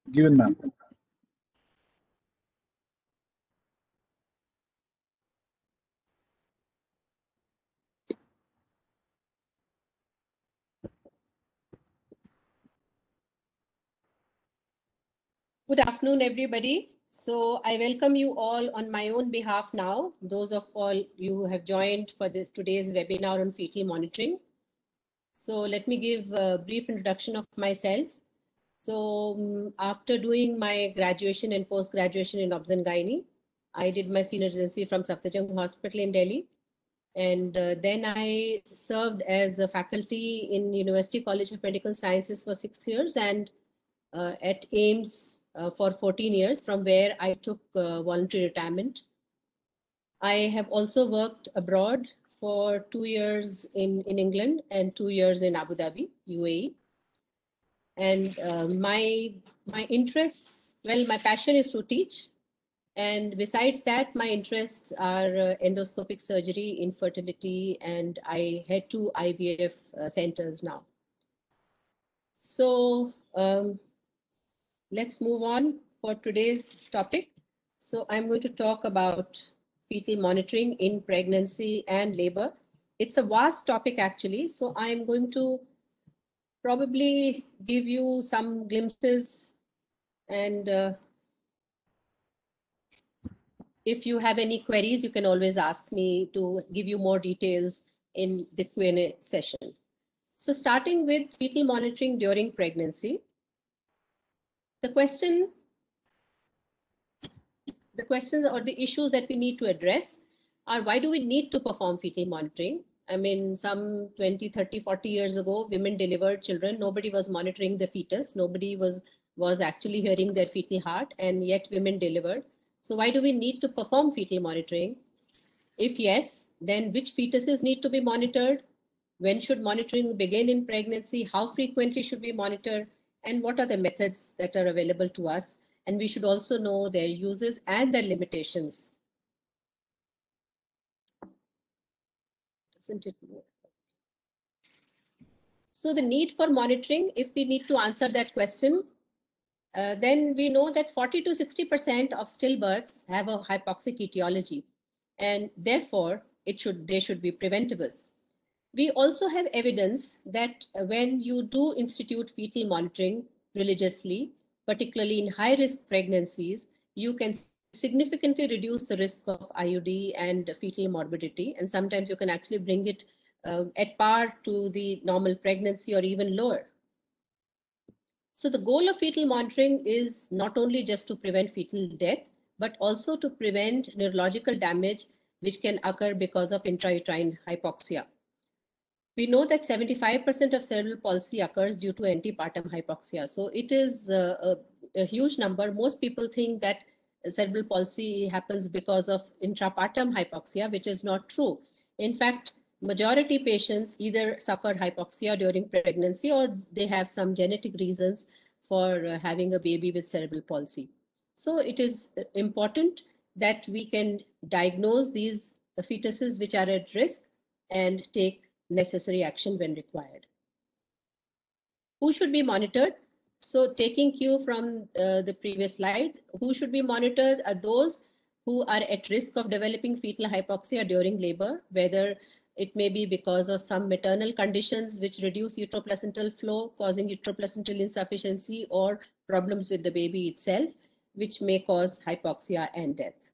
Given, ma'am. Good afternoon, everybody. So I welcome you all on my own behalf now, those of all you who have joined for this today's webinar on fetal monitoring. So let me give a brief introduction of myself. So after doing my graduation and post-graduation in Obs and Gynae, I did my senior residency from Safdarjung Hospital in Delhi. And then I served as a faculty in University College of Medical Sciences for 6 years and at AIIMS for 14 years, from where I took voluntary retirement. I have also worked abroad for 2 years in England and 2 years in Abu Dhabi, UAE. And my interests, well, my passion is to teach. And besides that, my interests are endoscopic surgery, infertility, and I head 2 IVF centers now. So let's move on for today's topic. So I'm going to talk about fetal monitoring in pregnancy and labor. It's a vast topic actually. So I'm going to probably give you some glimpses, and if you have any queries, you can always ask me to give you more details in the Q&A session. So starting with fetal monitoring during pregnancy, the questions or the issues that we need to address are, why do we need to perform fetal monitoring? I mean, some 20, 30, 40 years ago, women delivered children. Nobody was monitoring the fetus. Nobody was actually hearing their fetal heart, and yet women delivered. So why do we need to perform fetal monitoring? If yes, then which fetuses need to be monitored? When should monitoring begin in pregnancy? How frequently should we monitor? And what are the methods that are available to us? And we should also know their uses and their limitations. Doesn't it work? So the need for monitoring, if we need to answer that question, then we know that 40 to 60% of stillbirths have a hypoxic etiology, and therefore they should be preventable. We also have evidence that when you do institute fetal monitoring religiously, particularly in high-risk pregnancies, you can significantly reduce the risk of IUD and fetal morbidity, and sometimes you can actually bring it at par to the normal pregnancy or even lower. So the goal of fetal monitoring is not only just to prevent fetal death, but also to prevent neurological damage which can occur because of intrauterine hypoxia. We know that 75% of cerebral palsy occurs due to antepartum hypoxia. So it is a huge number. Most people think that cerebral palsy happens because of intrapartum hypoxia, which is not true. In fact, majority patients either suffer hypoxia during pregnancy or they have some genetic reasons for having a baby with cerebral palsy. So it is important that we can diagnose these fetuses which are at risk and take necessary action when required. Who should be monitored? So taking cue from the previous slide, who should be monitored are those who are at risk of developing fetal hypoxia during labor, whether it may be because of some maternal conditions which reduce uteroplacental flow, causing uteroplacental insufficiency, or problems with the baby itself, which may cause hypoxia and death.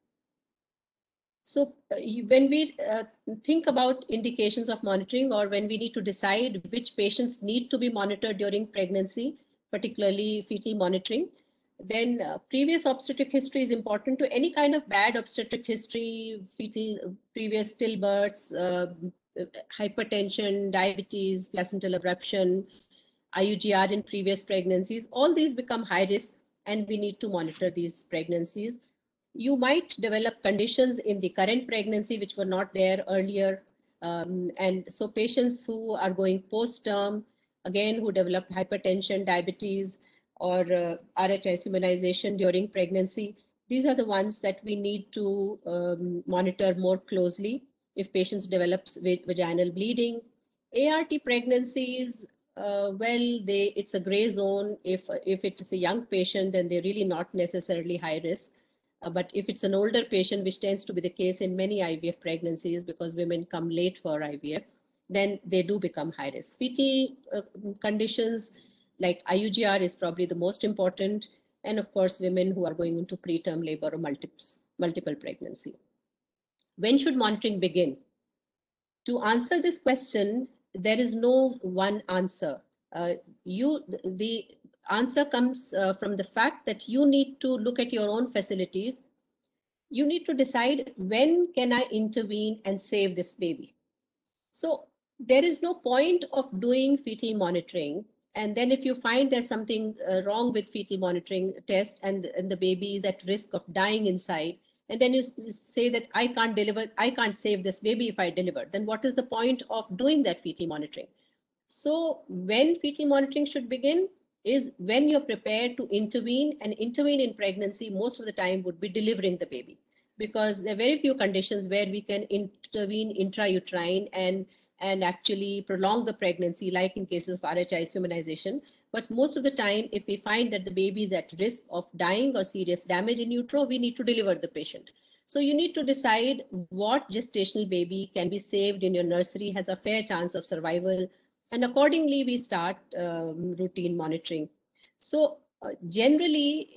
So when we think about indications of monitoring, or when we need to decide which patients need to be monitored during pregnancy, particularly fetal monitoring, then previous obstetric history is important. To any kind of bad obstetric history, fetal previous stillbirths, hypertension, diabetes, placental abruption, IUGR in previous pregnancies, all these become high risk and we need to monitor these pregnancies. You might develop conditions in the current pregnancy which were not there earlier. And so patients who are going post-term, again, who develop hypertension, diabetes, or RHS immunization during pregnancy, these are the ones that we need to monitor more closely. If patients develop vaginal bleeding, ART pregnancies it's a gray zone. If it's a young patient, then they're really not necessarily high risk. But if it's an older patient, which tends to be the case in many IVF pregnancies because women come late for IVF, then they do become high risk. Fetal conditions like IUGR is probably the most important. And of course, women who are going into preterm labor or multiple pregnancy. When should monitoring begin? To answer this question, there is no one answer. The answer comes from the fact that you need to look at your own facilities. You need to decide, when can I intervene and save this baby? So there is no point of doing fetal monitoring. And then if you find there's something wrong with fetal monitoring test and the baby is at risk of dying inside, and then you say that I can't save this baby if I deliver, then what is the point of doing that fetal monitoring? So when fetal monitoring should begin is when you're prepared to intervene, and intervene in pregnancy most of the time would be delivering the baby, because there are very few conditions where we can intervene intrauterine and actually prolong the pregnancy, like in cases of RHI humanization. But most of the time, if we find that the baby is at risk of dying or serious damage in utero, we need to deliver the patient. So you need to decide what gestational baby can be saved in your nursery, has a fair chance of survival, and accordingly we start routine monitoring. So generally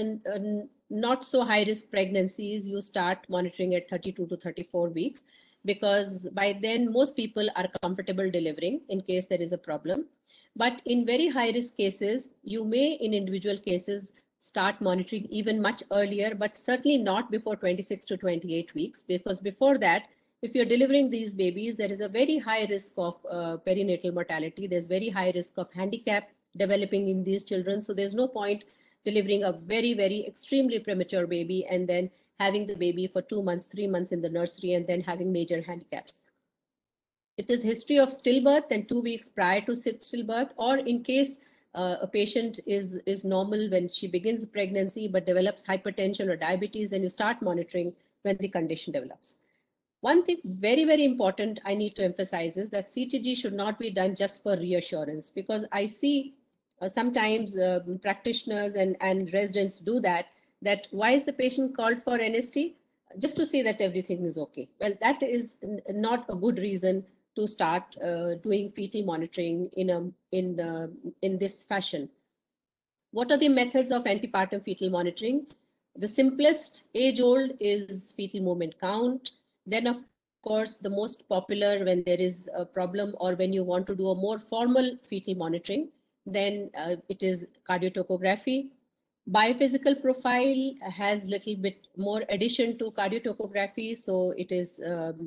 in not so high risk pregnancies, you start monitoring at 32 to 34 weeks, because by then most people are comfortable delivering in case there is a problem. But in very high risk cases, you may in individual cases start monitoring even much earlier, but certainly not before 26 to 28 weeks, because before that, if you're delivering these babies, there is a very high risk of perinatal mortality. There's very high risk of handicap developing in these children. So there's no point delivering a very, very extremely premature baby and then having the baby for 2 months, 3 months in the nursery and then having major handicaps. If there's history of stillbirth, then 2 weeks prior to stillbirth, or in case a patient is normal when she begins pregnancy but develops hypertension or diabetes, then you start monitoring when the condition develops. One thing very, very important I need to emphasize is that CTG should not be done just for reassurance, because I see sometimes practitioners and residents do that why is the patient called for NST? Just to say that everything is okay. Well, that is not a good reason to start doing fetal monitoring in this fashion. What are the methods of antepartum fetal monitoring? The simplest, age-old, is fetal movement count. Then, of course, the most popular when there is a problem or when you want to do a more formal fetal monitoring, then it is cardiotocography. Biophysical profile has little bit more addition to cardiotocography, so it is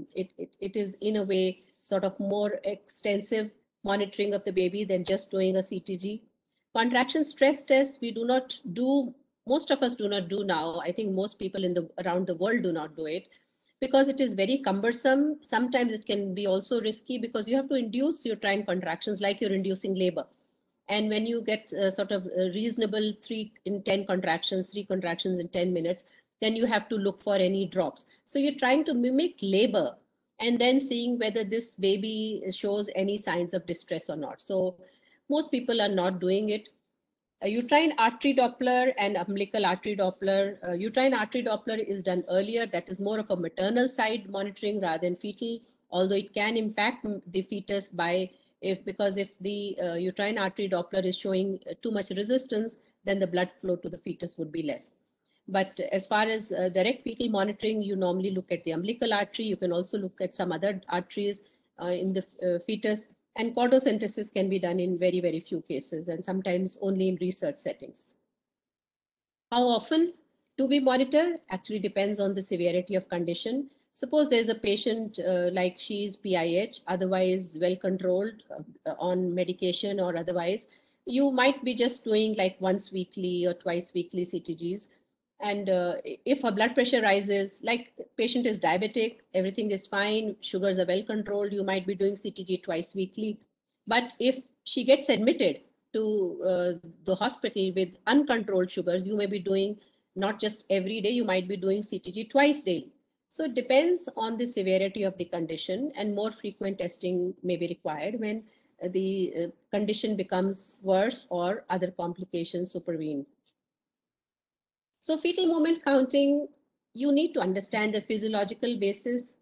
in a way sort of more extensive monitoring of the baby than just doing a CTG. Contraction stress tests we do not do, most of us do not do now. I think most people around the world do not do it, because it is very cumbersome. Sometimes it can be also risky because you have to induce uterine contractions like you're inducing labor. And when you get sort of reasonable 3 in 10 contractions, 3 contractions in 10 minutes, then you have to look for any drops. So you're trying to mimic labor and then seeing whether this baby shows any signs of distress or not. So most people are not doing it. Uterine artery Doppler and umbilical artery Doppler. Uterine artery Doppler is done earlier. That is more of a maternal side monitoring rather than fetal, although it can impact the fetus because if the uterine artery Doppler is showing too much resistance, then the blood flow to the fetus would be less. But as far as direct fetal monitoring, you normally look at the umbilical artery. You can also look at some other arteries in the fetus. And chordocentesis can be done in very, very few cases, and sometimes only in research settings. How often do we monitor? Actually depends on the severity of condition. Suppose there's a patient like she's PIH, otherwise well controlled on medication or otherwise, you might be just doing like once weekly or twice weekly CTGs. And if her blood pressure rises, like patient is diabetic, everything is fine, sugars are well controlled, you might be doing CTG twice weekly. But if she gets admitted to the hospital with uncontrolled sugars, you may be doing not just every day, you might be doing CTG twice daily. So it depends on the severity of the condition, and more frequent testing may be required when the condition becomes worse or other complications supervene. So fetal movement counting, you need to understand the physiological basis.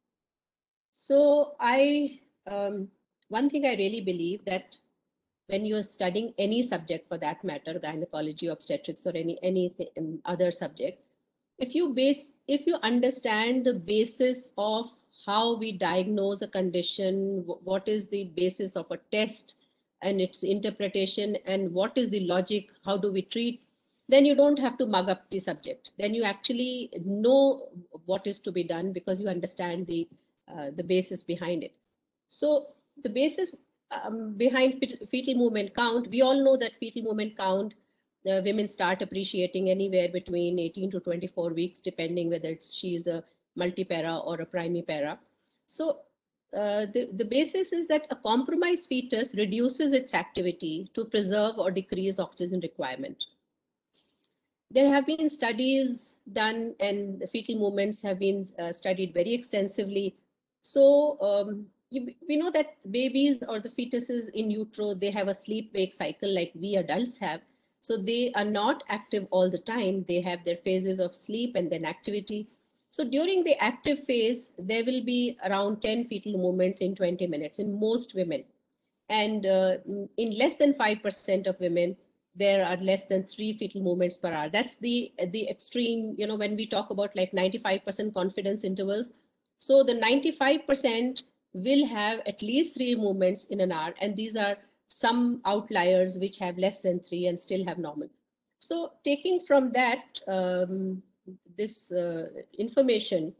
So one thing I really believe that when you're studying any subject for that matter, gynecology, obstetrics, or any other subject, if you understand the basis of how we diagnose a condition, what is the basis of a test and its interpretation, and what is the logic, how do we treat, then you don't have to mug up the subject. Then you actually know what is to be done because you understand the basis behind it. So the basis behind fetal movement count, we all know that fetal movement count, women start appreciating anywhere between 18 to 24 weeks, depending whether she's a multipara or a primipara. So the basis is that a compromised fetus reduces its activity to preserve or decrease oxygen requirement. There have been studies done and the fetal movements have been studied very extensively. So we know that babies or the fetuses in utero, they have a sleep-wake cycle like we adults have. So they are not active all the time. They have their phases of sleep and then activity. So during the active phase, there will be around 10 fetal movements in 20 minutes in most women. And in less than 5% of women, there are less than 3 fetal movements per hour. That's the extreme, when we talk about like 95% confidence intervals. So the 95% will have at least 3 movements in an hour. And these are some outliers which have less than 3 and still have normal. So taking from that, this information,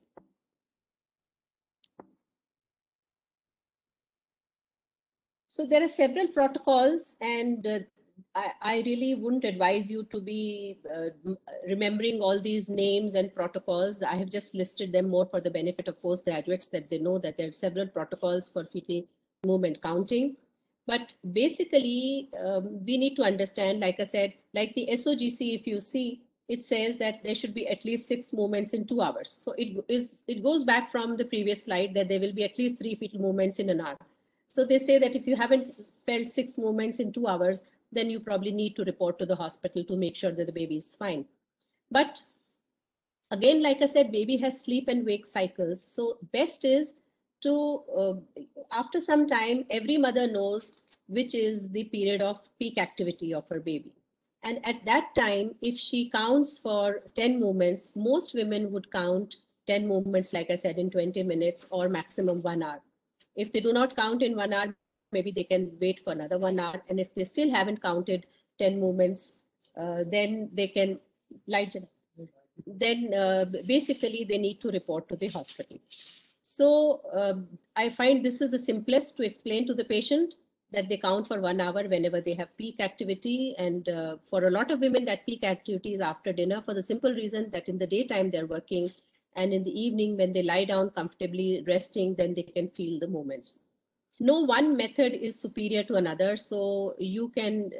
so there are several protocols, and I really wouldn't advise you to be remembering all these names and protocols. I have just listed them more for the benefit of postgraduates, that they know that there are several protocols for fetal movement counting. But basically, we need to understand, like I said, like the SOGC, if you see, it says that there should be at least 6 movements in 2 hours. So it goes back from the previous slide that there will be at least 3 fetal movements in an hour. So they say that if you haven't felt 6 movements in 2 hours, then you probably need to report to the hospital to make sure that the baby is fine. But again, like I said, baby has sleep and wake cycles. So best is to, after some time, every mother knows which is the period of peak activity of her baby. And at that time, if she counts for 10 movements, most women would count 10 movements, like I said, in 20 minutes or maximum 1 hour. If they do not count in 1 hour, maybe they can wait for another 1 hour. And if they still haven't counted 10 movements, then they can light it. Then basically they need to report to the hospital. So I find this is the simplest to explain to the patient, that they count for 1 hour whenever they have peak activity. And for a lot of women, that peak activity is after dinner, for the simple reason that in the daytime they're working, and in the evening when they lie down comfortably resting, then they can feel the movements. No one method is superior to another. So you can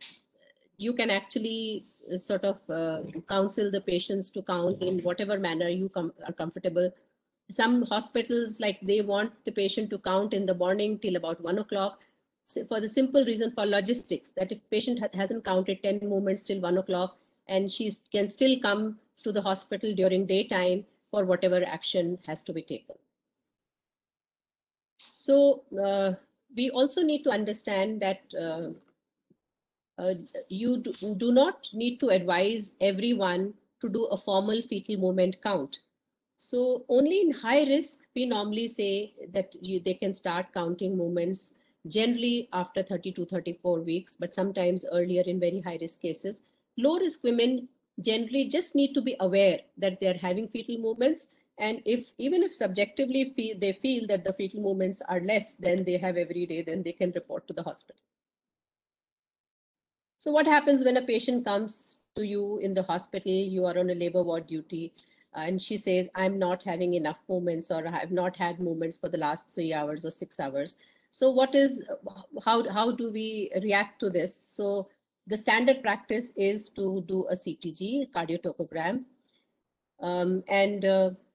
actually sort of counsel the patients to count in whatever manner you are comfortable. Some hospitals, like, they want the patient to count in the morning till about 1 o'clock, for the simple reason, for logistics, that if patient hasn't counted 10 movements till 1 o'clock, and she can still come to the hospital during daytime for whatever action has to be taken. So we also need to understand that you do not need to advise everyone to do a formal fetal movement count. So only in high risk, we normally say that they can start counting movements generally after 30 to 34 weeks, but sometimes earlier in very high risk cases. Low risk women generally just need to be aware that they're having fetal movements. And even if subjectively they feel that the fetal movements are less than they have every day, then they can report to the hospital. So what happens when a patient comes to you in the hospital, you are on a labor ward duty, and she says, I'm not having enough movements, or I have not had movements for the last 3 hours or 6 hours. So how do we react to this? So the standard practice is to do a CTG, cardiotocogram. And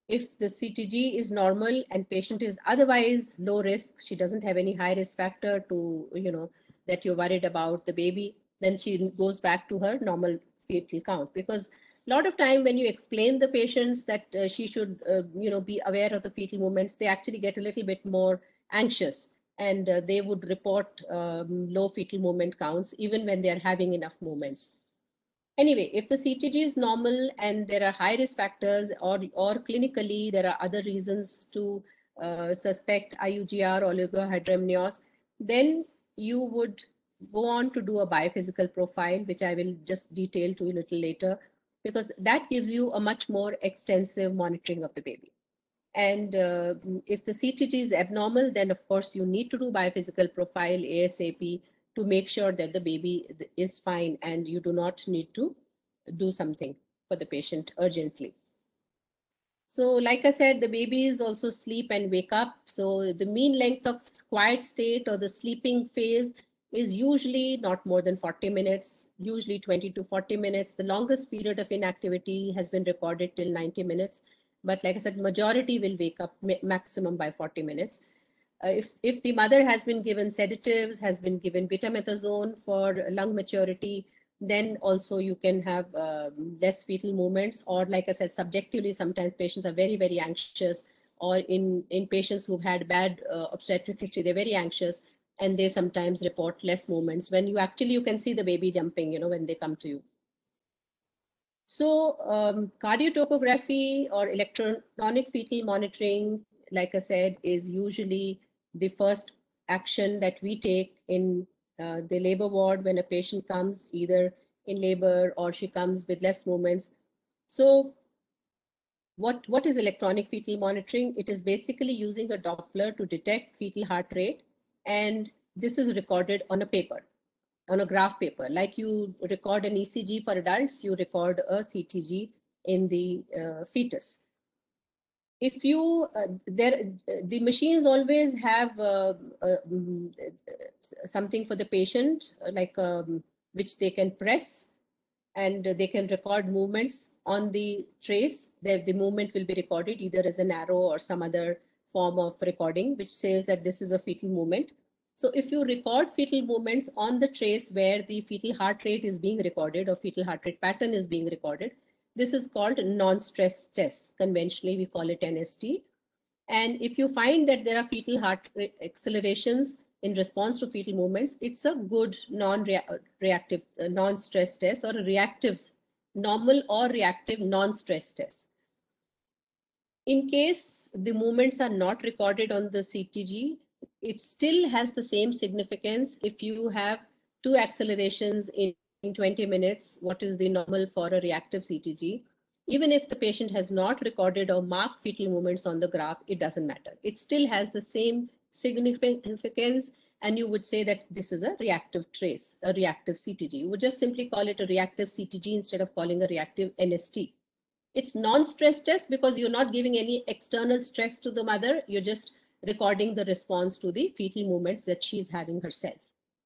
If the CTG is normal and patient is otherwise low risk, she doesn't have any high risk factor to, that you're worried about the baby, then she goes back to her normal fetal count. Because a lot of time when you explain the patients that she should, be aware of the fetal movements, they actually get a little bit more anxious, and they would report low fetal movement counts even when they are having enough movements. Anyway, if the CTG is normal and there are high risk factors, or clinically there are other reasons to suspect IUGR or oligohydramnios, then you would go on to do a biophysical profile, which I will just detail to you a little later, because that gives you a much more extensive monitoring of the baby. And if the CTG is abnormal, then of course you need to do biophysical profile ASAP to make sure that the baby is fine and you do not need to do something for the patient urgently. So like I said, the babies also sleep and wake up. So the mean length of quiet state or the sleeping phase is usually not more than 40 minutes, usually 20 to 40 minutes. The longest period of inactivity has been recorded till 90 minutes. But like I said, majority will wake up maximum by 40 minutes. If the mother has been given sedatives, has been given betamethasone for lung maturity, then also you can have less fetal movements. Or like I said, subjectively, sometimes patients are very, very anxious, or in patients who've had bad obstetric history, they're very anxious, and they sometimes report less movements when you can see the baby jumping, when they come to you. So cardiotocography or electronic fetal monitoring, like I said, is usually the first action that we take in the labor ward when a patient comes either in labor or she comes with less movements. So what is electronic fetal monitoring? It is basically using a Doppler to detect fetal heart rate, and this is recorded on a paper, on a graph paper. Like you record an ECG for adults, you record a CTG in the fetus. If you the machines always have something for the patient, like which they can press, and they can record movements on the trace. The movement will be recorded either as an arrow or some other form of recording, which says that this is a fetal movement. So if you record fetal movements on the trace where the fetal heart rate is being recorded or fetal heart rate pattern is being recorded, this is called non-stress test. Conventionally, we call it NST. And if you find that there are fetal heart accelerations in response to fetal movements, it's a good non-reactive, non-stress test, or a reactive, normal or reactive non-stress test. In case the movements are not recorded on the CTG, it still has the same significance if you have two accelerations in 20 minutes, what is the normal for a reactive CTG. Even if the patient has not recorded or marked fetal movements on the graph, it doesn't matter. It still has the same significance, and you would say that this is a reactive trace, a reactive CTG. You would just simply call it a reactive CTG instead of calling a reactive NST. It's non-stress test because you're not giving any external stress to the mother. You're just recording the response to the fetal movements that she's having herself.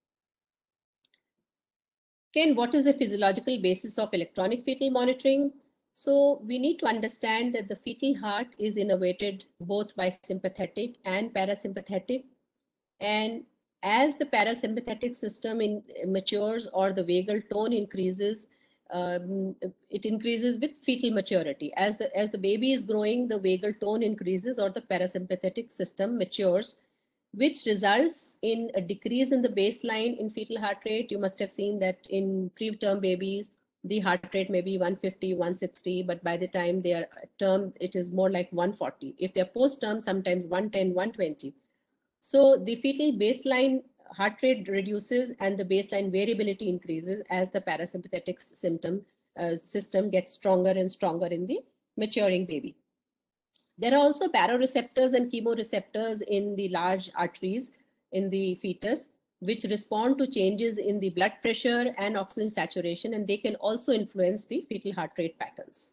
Again, what is the physiological basis of electronic fetal monitoring? So we need to understand that the fetal heart is innervated both by sympathetic and parasympathetic. And as the parasympathetic system matures or the vagal tone increases, it increases with fetal maturity. As the baby is growing, the vagal tone increases or the parasympathetic system matures, which results in a decrease in the baseline in fetal heart rate. You must have seen that in preterm babies, the heart rate may be 150, 160, but by the time they are term, it is more like 140. If they're post-term, sometimes 110, 120. So the fetal baseline heart rate reduces and the baseline variability increases as the parasympathetic system gets stronger and stronger in the maturing baby. There are also baroreceptors and chemoreceptors in the large arteries in the fetus, which respond to changes in the blood pressure and oxygen saturation, and they can also influence the fetal heart rate patterns.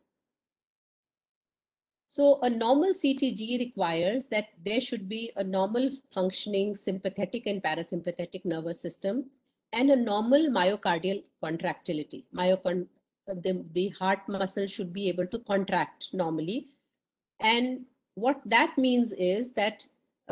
So a normal CTG requires that there should be a normal functioning sympathetic and parasympathetic nervous system and a normal myocardial contractility. The heart muscle should be able to contract normally. And what that means is that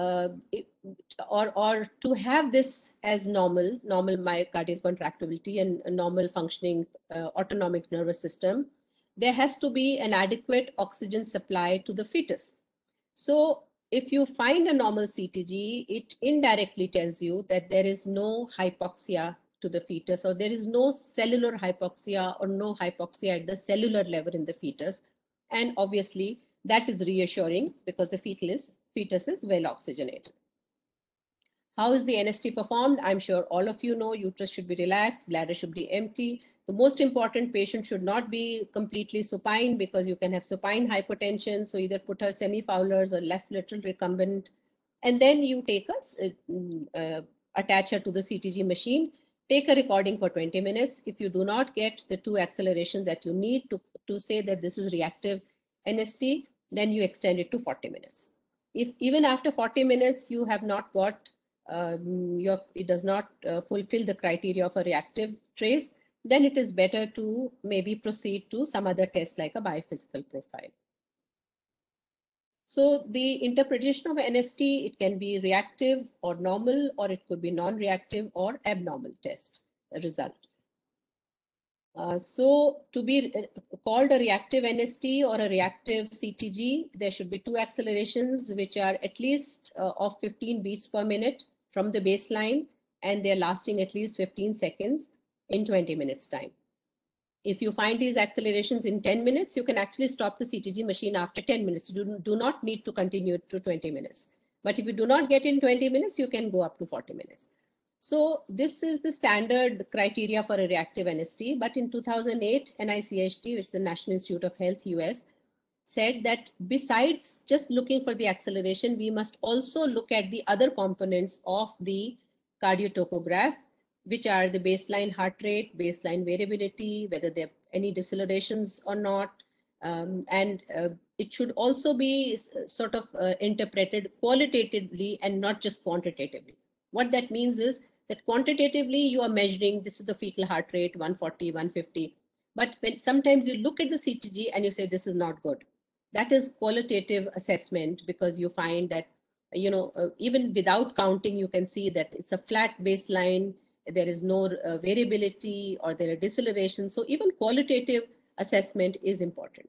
or to have this as normal myocardial contractility and a normal functioning autonomic nervous system, there has to be an adequate oxygen supply to the fetus. So if you find a normal CTG, it indirectly tells you that there is no hypoxia to the fetus, or there is no cellular hypoxia or no hypoxia at the cellular level in the fetus. And obviously that is reassuring because the fetus is well oxygenated. How is the NST performed? I'm sure all of you know uterus should be relaxed, bladder should be empty. The most important, patient should not be completely supine because you can have supine hypotension. So either put her semi-Fowler's or left lateral recumbent. And then you take attach her to the CTG machine, take a recording for 20 minutes. If you do not get the 2 accelerations that you need to say that this is reactive NST, then you extend it to 40 minutes. If even after 40 minutes you have not got it does not fulfill the criteria of a reactive trace, then it is better to maybe proceed to some other test like a biophysical profile. So the interpretation of NST, it can be reactive or normal, or it could be non-reactive or abnormal test result. So to be called a reactive NST or a reactive CTG, there should be 2 accelerations which are at least of 15 beats per minute from the baseline, and they're lasting at least 15 seconds in 20 minutes time. If you find these accelerations in 10 minutes, you can actually stop the CTG machine after 10 minutes. You do not need to continue to 20 minutes. But if you do not get in 20 minutes, you can go up to 40 minutes. So this is the standard criteria for a reactive NST. But in 2008, NICHD, which is the National Institute of Health, US, said that besides just looking for the acceleration, we must also look at the other components of the cardiotocograph, which are the baseline heart rate, baseline variability, whether there are any decelerations or not. And it should also be sort of interpreted qualitatively and not just quantitatively. What that means is that quantitatively you are measuring, this is the fetal heart rate, 140, 150. But when sometimes you look at the CTG and you say, this is not good. That is qualitative assessment, because you find that, even without counting, you can see that it's a flat baseline, there is no variability or there are decelerations. So even qualitative assessment is important.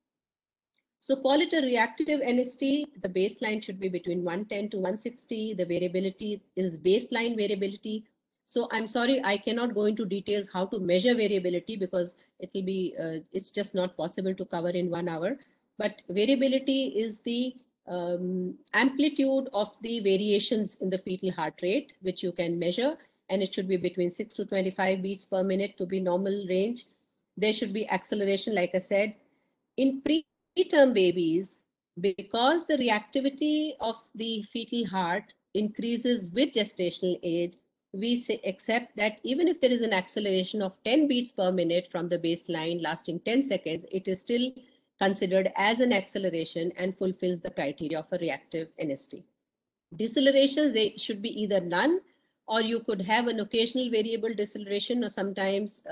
So call it a reactive NST. The baseline should be between 110 to 160. The variability is baseline variability. So I'm sorry, I cannot go into details how to measure variability because it will be, it's just not possible to cover in 1 hour. But variability is the amplitude of the variations in the fetal heart rate, which you can measure, and it should be between 6 to 25 beats per minute to be normal range. There should be acceleration, like I said. In preterm babies, because the reactivity of the fetal heart increases with gestational age, we accept that even if there is an acceleration of 10 beats per minute from the baseline lasting 10 seconds, it is still considered as an acceleration and fulfills the criteria of a reactive NST. Decelerations, they should be either none, or you could have an occasional variable deceleration, or sometimes,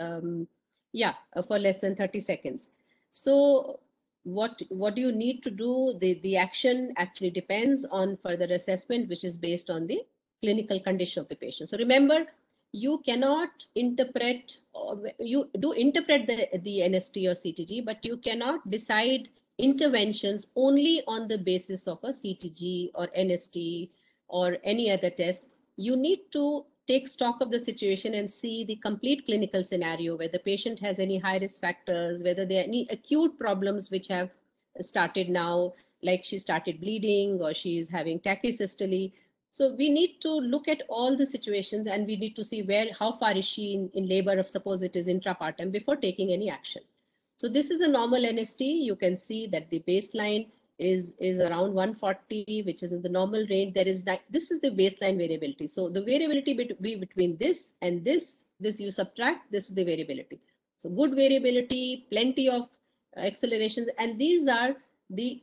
for less than 30 seconds. So what do you need to do? The action actually depends on further assessment, which is based on the clinical condition of the patient. So remember, you cannot interpret, you do interpret the NST or CTG, but you cannot decide interventions only on the basis of a CTG or NST or any other test. You need to take stock of the situation and see the complete clinical scenario, where the patient has any high risk factors, whether there are any acute problems which have started now, like she started bleeding or she is having tachysystole. So we need to look at all the situations, and we need to see how far is she in labor, if suppose it is intrapartum, before taking any action. So this is a normal NST. You can see that the baseline is around 140, which is in the normal range. This is the baseline variability. So the variability be between this and this you subtract, this is the variability. So good variability, plenty of accelerations, and these are the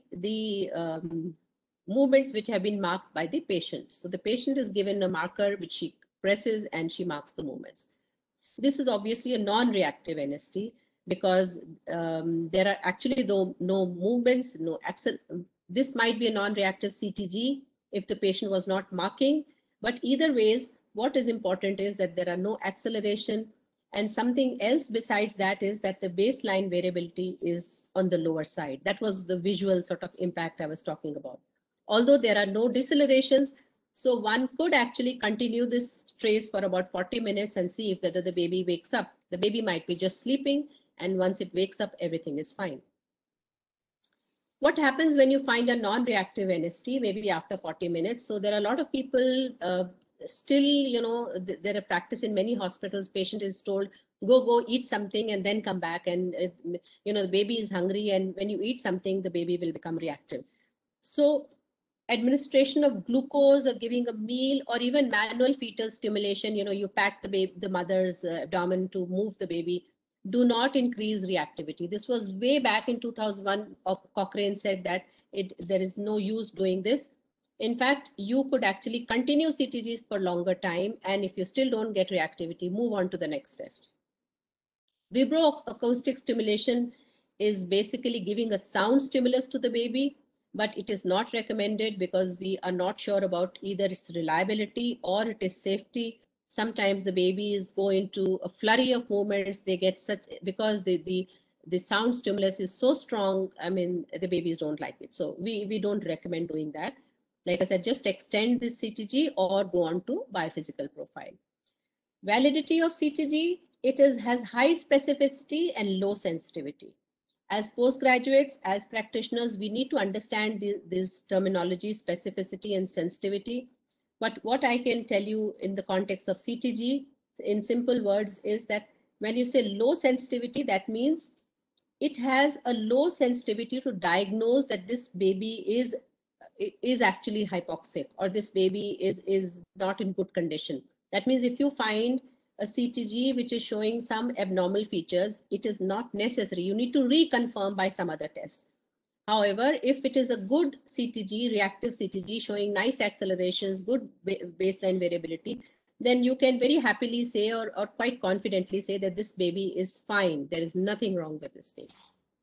movements which have been marked by the patient. So the patient is given a marker which she presses and she marks the movements. This is obviously a non-reactive NST. because there are actually no movements, no accel. This might be a non-reactive CTG if the patient was not marking, but either ways, what is important is that there are no acceleration. And something else besides that is that the baseline variability is on the lower side. That was the visual sort of impact I was talking about. Although there are no decelerations, so one could actually continue this trace for about 40 minutes and see if whether the baby wakes up. The baby might be just sleeping, and once it wakes up, everything is fine. What happens when you find a non-reactive NST, maybe after 40 minutes? So there are a lot of people still, there are practice in many hospitals, patient is told, go eat something and then come back. And, the baby is hungry. And when you eat something, the baby will become reactive. So administration of glucose or giving a meal or even manual fetal stimulation, you pat the mother's abdomen to move the baby, do not increase reactivity. This was way back in 2001. Cochrane said that there is no use doing this. In fact, you could actually continue CTGs for longer time, and if you still don't get reactivity, move on to the next test. Vibroacoustic stimulation is basically giving a sound stimulus to the baby, but it is not recommended because we are not sure about either its reliability or it is safety. Sometimes the babies go into a flurry of movements. They get because the sound stimulus is so strong. I mean, the babies don't like it. So we don't recommend doing that. Like I said, just extend this CTG or go on to biophysical profile. Validity of CTG, has high specificity and low sensitivity. As postgraduates, as practitioners, we need to understand this terminology, specificity and sensitivity. But what I can tell you in the context of CTG, in simple words, is that when you say low sensitivity, that means it has a low sensitivity to diagnose that this baby is actually hypoxic or this baby is not in good condition. That means if you find a CTG which is showing some abnormal features, it is not necessary. You need to reconfirm by some other test. However, if it is a good CTG, reactive CTG showing nice accelerations, good baseline variability, then you can very happily say or quite confidently say that this baby is fine. There is nothing wrong with this baby.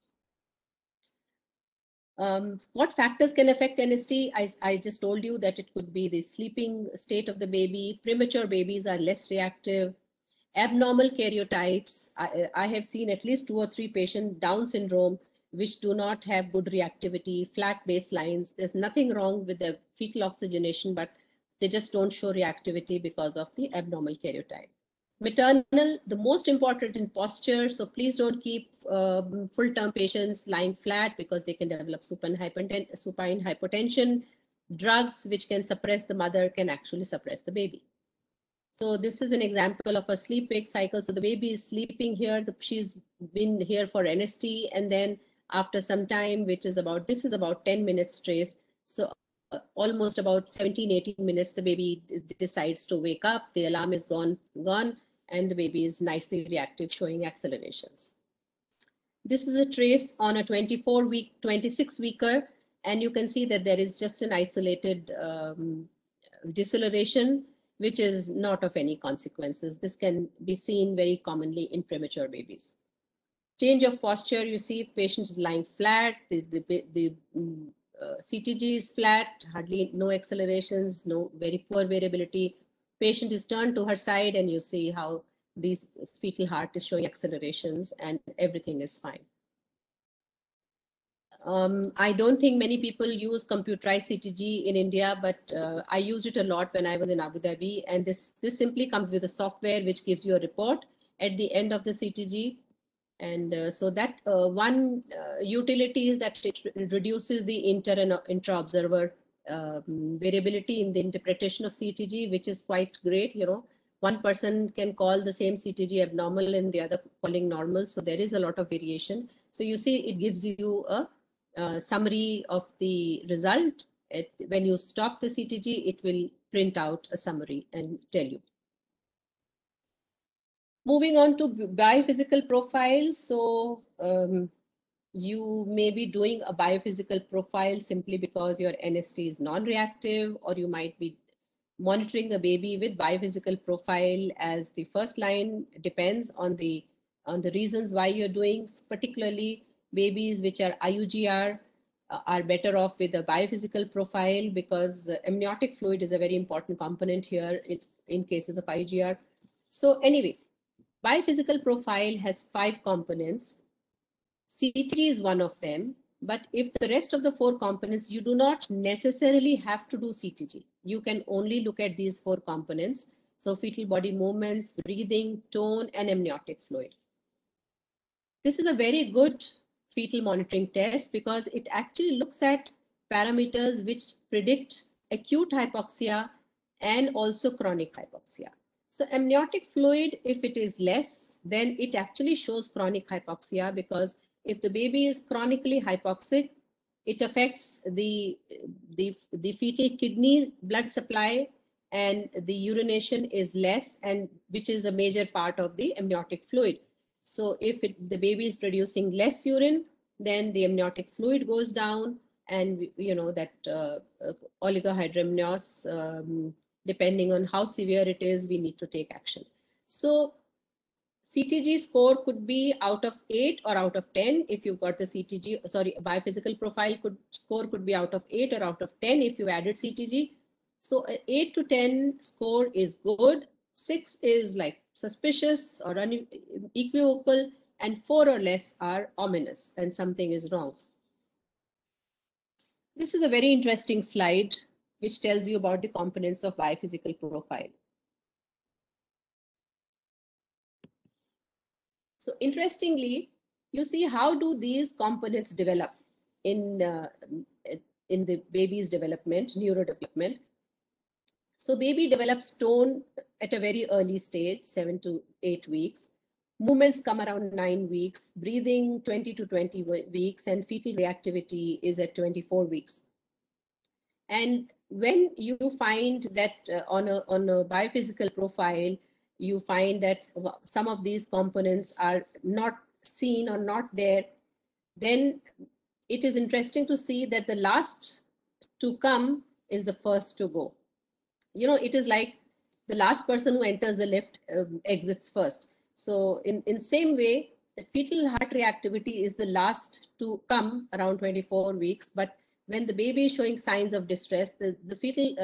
What factors can affect NST? I just told you that it could be the sleeping state of the baby. Premature babies are less reactive. Abnormal karyotypes. I have seen at least 2 or 3 patients, Down syndrome, which do not have good reactivity, flat baselines. There's nothing wrong with the fetal oxygenation, but they just don't show reactivity because of the abnormal karyotype. Maternal, the most important in posture. So please don't keep full-term patients lying flat because they can develop supine hypotension. Drugs which can suppress the mother can actually suppress the baby. So this is an example of a sleep-wake cycle. So the baby is sleeping here. She's been here for NST, and then after some time, this is about 10 minutes trace. So almost about 17, 18 minutes, the baby decides to wake up. The alarm is gone, and the baby is nicely reactive, showing accelerations. This is a trace on a 24-week, 26-weeker, and you can see that there is just an isolated deceleration, which is not of any consequences. This can be seen very commonly in premature babies. Change of posture, you see patient is lying flat, the CTG is flat, hardly no accelerations, no very poor variability. Patient is turned to her side and you see how these fetal heart is showing accelerations and everything is fine. I don't think many people use computerized CTG in India, but I used it a lot when I was in Abu Dhabi. And this simply comes with a software which gives you a report at the end of the CTG. And so that one utility is that it reduces the inter and intra-observer variability in the interpretation of CTG, which is quite great. One person can call the same CTG abnormal and the other calling normal. So there is a lot of variation. So you see, it gives you a summary of the result. When you stop the CTG, it will print out a summary and tell you. Moving on to biophysical profiles. So you may be doing a biophysical profile simply because your NST is non-reactive, or you might be monitoring a baby with biophysical profile as the first line. Depends on the on the reasons why you're doing, particularly babies which are IUGR are better off with a biophysical profile, because amniotic fluid is a very important component here in cases of IUGR. So anyway, biophysical profile has 5 components. CTG is one of them, but if the rest of the 4 components, you do not necessarily have to do CTG. You can only look at these 4 components. So fetal body movements, breathing, tone, and amniotic fluid. This is a very good fetal monitoring test because it actually looks at parameters which predict acute hypoxia and also chronic hypoxia. So amniotic fluid, if it is less, then it actually shows chronic hypoxia, because if the baby is chronically hypoxic, it affects the fetal kidney blood supply, and the urination is less, and which is a major part of the amniotic fluid. So if the baby is producing less urine, then the amniotic fluid goes down, and you know that oligohydramnios, depending on how severe it is, we need to take action. So CTG score could be out of 8 or out of 10 if you've got the CTG, sorry, biophysical profile score could be out of 8 or out of 10 if you added CTG. So 8 to 10 score is good, 6 is like suspicious or unequivocal, and 4 or less are ominous and something is wrong. This is a very interesting slide which tells you about the components of biophysical profile. So interestingly, you see how do these components develop in the baby's development, neurodevelopment. So baby develops tone at a very early stage, 7 to 8 weeks. Movements come around 9 weeks, breathing 20 to 20 weeks, and fetal reactivity is at 24 weeks. And when you find that on a biophysical profile, you find that some of these components are not seen or not there, then it is interesting to see that the last to come is the first to go. You know, it is like the last person who enters the lift exits first. So in same way, the fetal heart reactivity is the last to come around 24 weeks, but when the baby is showing signs of distress, the fetal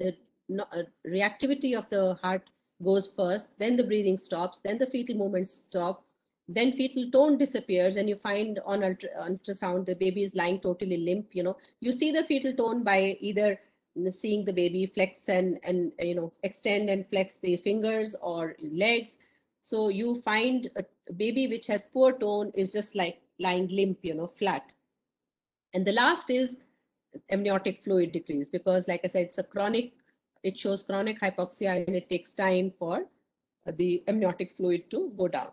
reactivity of the heart goes first, then the breathing stops, then the fetal movements stop, then fetal tone disappears, and you find on ultrasound the baby is lying totally limp. You know, you see the fetal tone by either seeing the baby flex and you know, extend and flex the fingers or legs. So you find a baby which has poor tone is just like lying limp, you know, flat. And the last is amniotic fluid decrease, because like I said, it's a chronic, it shows chronic hypoxia, and it takes time for the amniotic fluid to go down.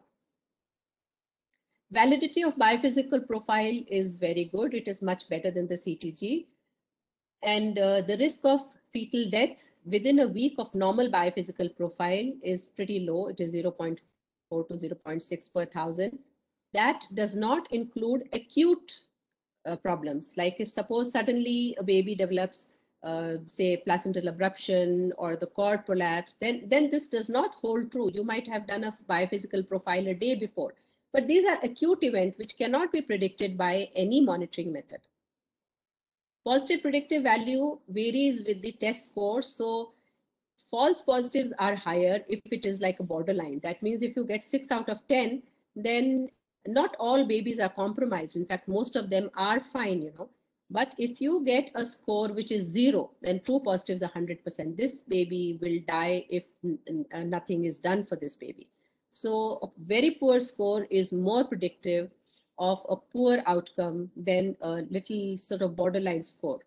Validity of biophysical profile is very good. It is much better than the CTG. And the risk of fetal death within a week of normal biophysical profile is pretty low. It is 0.4 to 0.6 per thousand. That does not include acute problems. Like if suppose suddenly a baby develops, say, placental abruption or the cord prolapse, then this does not hold true. You might have done a biophysical profile a day before. But these are acute events which cannot be predicted by any monitoring method. Positive predictive value varies with the test score. So false positives are higher if it is like a borderline. That means if you get 6 out of 10, then not all babies are compromised. In fact, most of them are fine, you know. But if you get a score which is 0, then true positives are 100%. This baby will die if nothing is done for this baby. So a very poor score is more predictive of a poor outcome than a little sort of borderline score.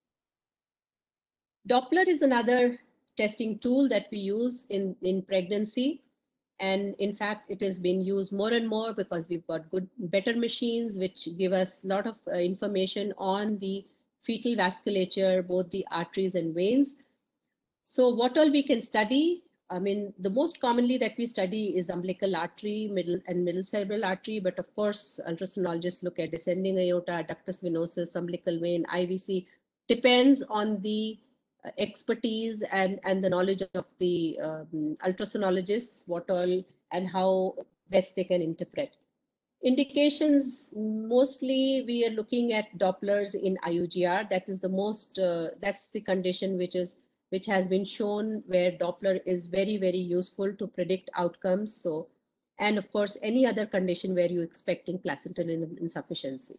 Doppler is another testing tool that we use in pregnancy. And in fact, it has been used more and more because we've got better machines which give us a lot of information on the fetal vasculature, both the arteries and veins. So what all we can study? I mean, the most commonly that we study is umbilical artery, middle cerebral artery, but of course, ultrasonologists look at descending aorta, ductus venosus, umbilical vein, IVC. Depends on the expertise and the knowledge of the ultrasonologists, what all and how best they can interpret. Indications, mostly we are looking at Dopplers in IUGR. That is the most, that's the condition which has been shown where Doppler is very, very useful to predict outcomes. So, and of course, any other condition where you're expecting placental insufficiency.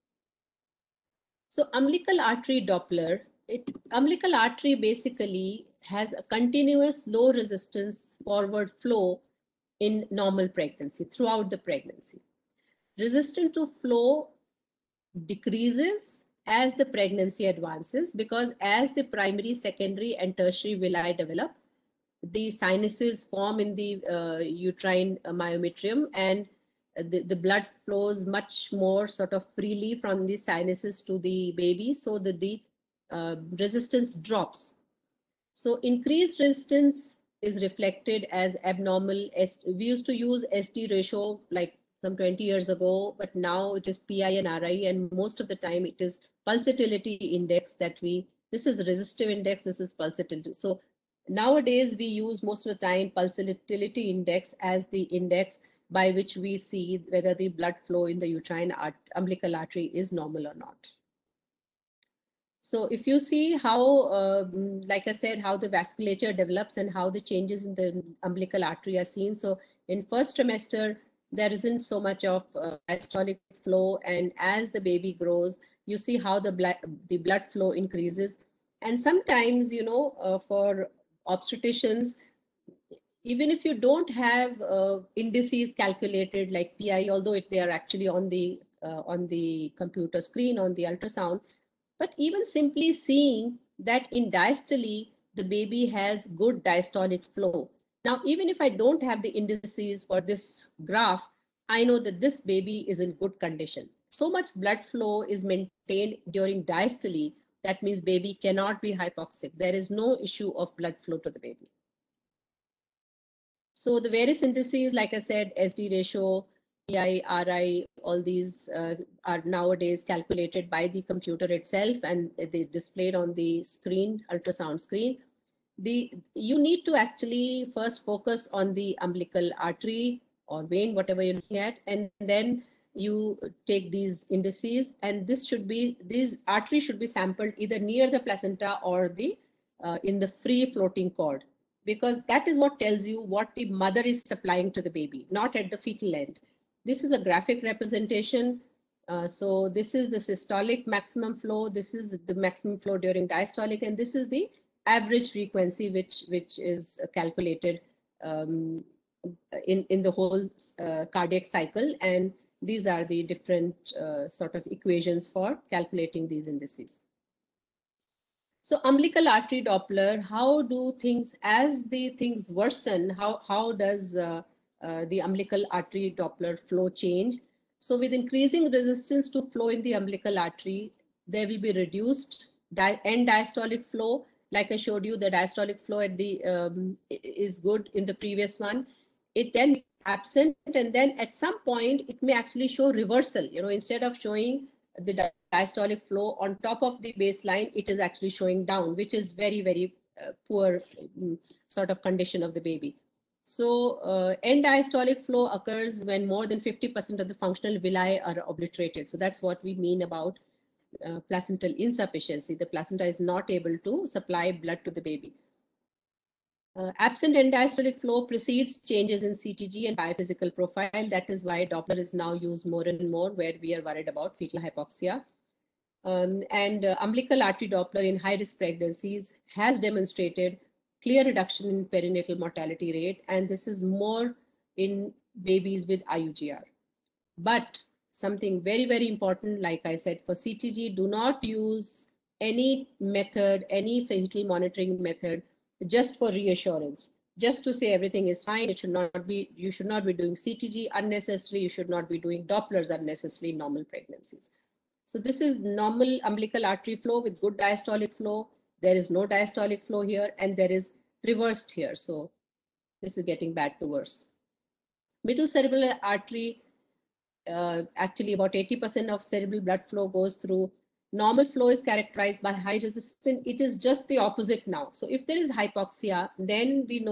So umbilical artery Doppler, umbilical artery basically has a continuous low resistance forward flow in normal pregnancy, throughout the pregnancy. Resistance to flow decreases as the pregnancy advances, because as the primary, secondary, and tertiary villi develop, the sinuses form in the uterine myometrium, and the blood flows much more sort of freely from the sinuses to the baby, so that the resistance drops. So increased resistance is reflected as abnormal. We used to use SD ratio like some 20 years ago, but now it is PI and RI, and most of the time it is pulsatility index that this is the resistive index, this is pulsatility. So nowadays we use most of the time pulsatility index as the index by which we see whether the blood flow in the uterine umbilical artery is normal or not. So if you see how, like I said, how the vasculature develops and how the changes in the umbilical artery are seen. So in first trimester, there isn't so much of diastolic flow. And as the baby grows, you see how the blood flow increases. And sometimes, you know, for obstetricians, even if you don't have indices calculated like PI, although they are actually on the computer screen, on the ultrasound, but even simply seeing that in diastole, the baby has good diastolic flow. Now, even if I don't have the indices for this graph, I know that this baby is in good condition. So much blood flow is maintained during diastole. That means baby cannot be hypoxic. There is no issue of blood flow to the baby. So the various indices, like I said, SD ratio, PI, RI, all these are nowadays calculated by the computer itself, and they displayed on the screen, ultrasound screen. You need to actually first focus on the umbilical artery or vein, whatever you're looking at, and then you take these indices, and these arteries should be sampled either near the placenta or in the free floating cord, because that is what tells you what the mother is supplying to the baby, not at the fetal end. This is a graphic representation. So this is the systolic maximum flow. This is the maximum flow during diastolic, and this is the average frequency which is calculated in the whole cardiac cycle. And these are the different sort of equations for calculating these indices. So umbilical artery Doppler, how do things, as the things worsen, how does the umbilical artery Doppler flow change? So with increasing resistance to flow in the umbilical artery, there will be reduced end diastolic flow. Like I showed you, the diastolic flow at the is good in the previous one. It then absent, and then at some point it may actually show reversal. You know, instead of showing the diastolic flow on top of the baseline, it is actually showing down, which is very, very poor sort of condition of the baby. So end diastolic flow occurs when more than 50% of the functional villi are obliterated. So that's what we mean about placental insufficiency. The placenta is not able to supply blood to the baby. Absent end diastolic flow precedes changes in CTG and biophysical profile. That is why Doppler is now used more and more, where we are worried about fetal hypoxia. Umbilical artery Doppler in high-risk pregnancies has demonstrated clear reduction in perinatal mortality rate, and this is more in babies with IUGR. But something very, very important, like I said, for CTG, do not use any method, any fetal monitoring method, just for reassurance, just to say everything is fine. It should not be, you should not be doing CTG unnecessarily. You should not be doing Dopplers unnecessarily in normal pregnancies. So this is normal umbilical artery flow with good diastolic flow. There is no diastolic flow here, and there is reversed here. So this is getting bad to worse. Middle cerebral artery, actually about 80% of cerebral blood flow goes through. Normal flow is characterized by high resistance. It is just the opposite now. So if there is hypoxia, then we know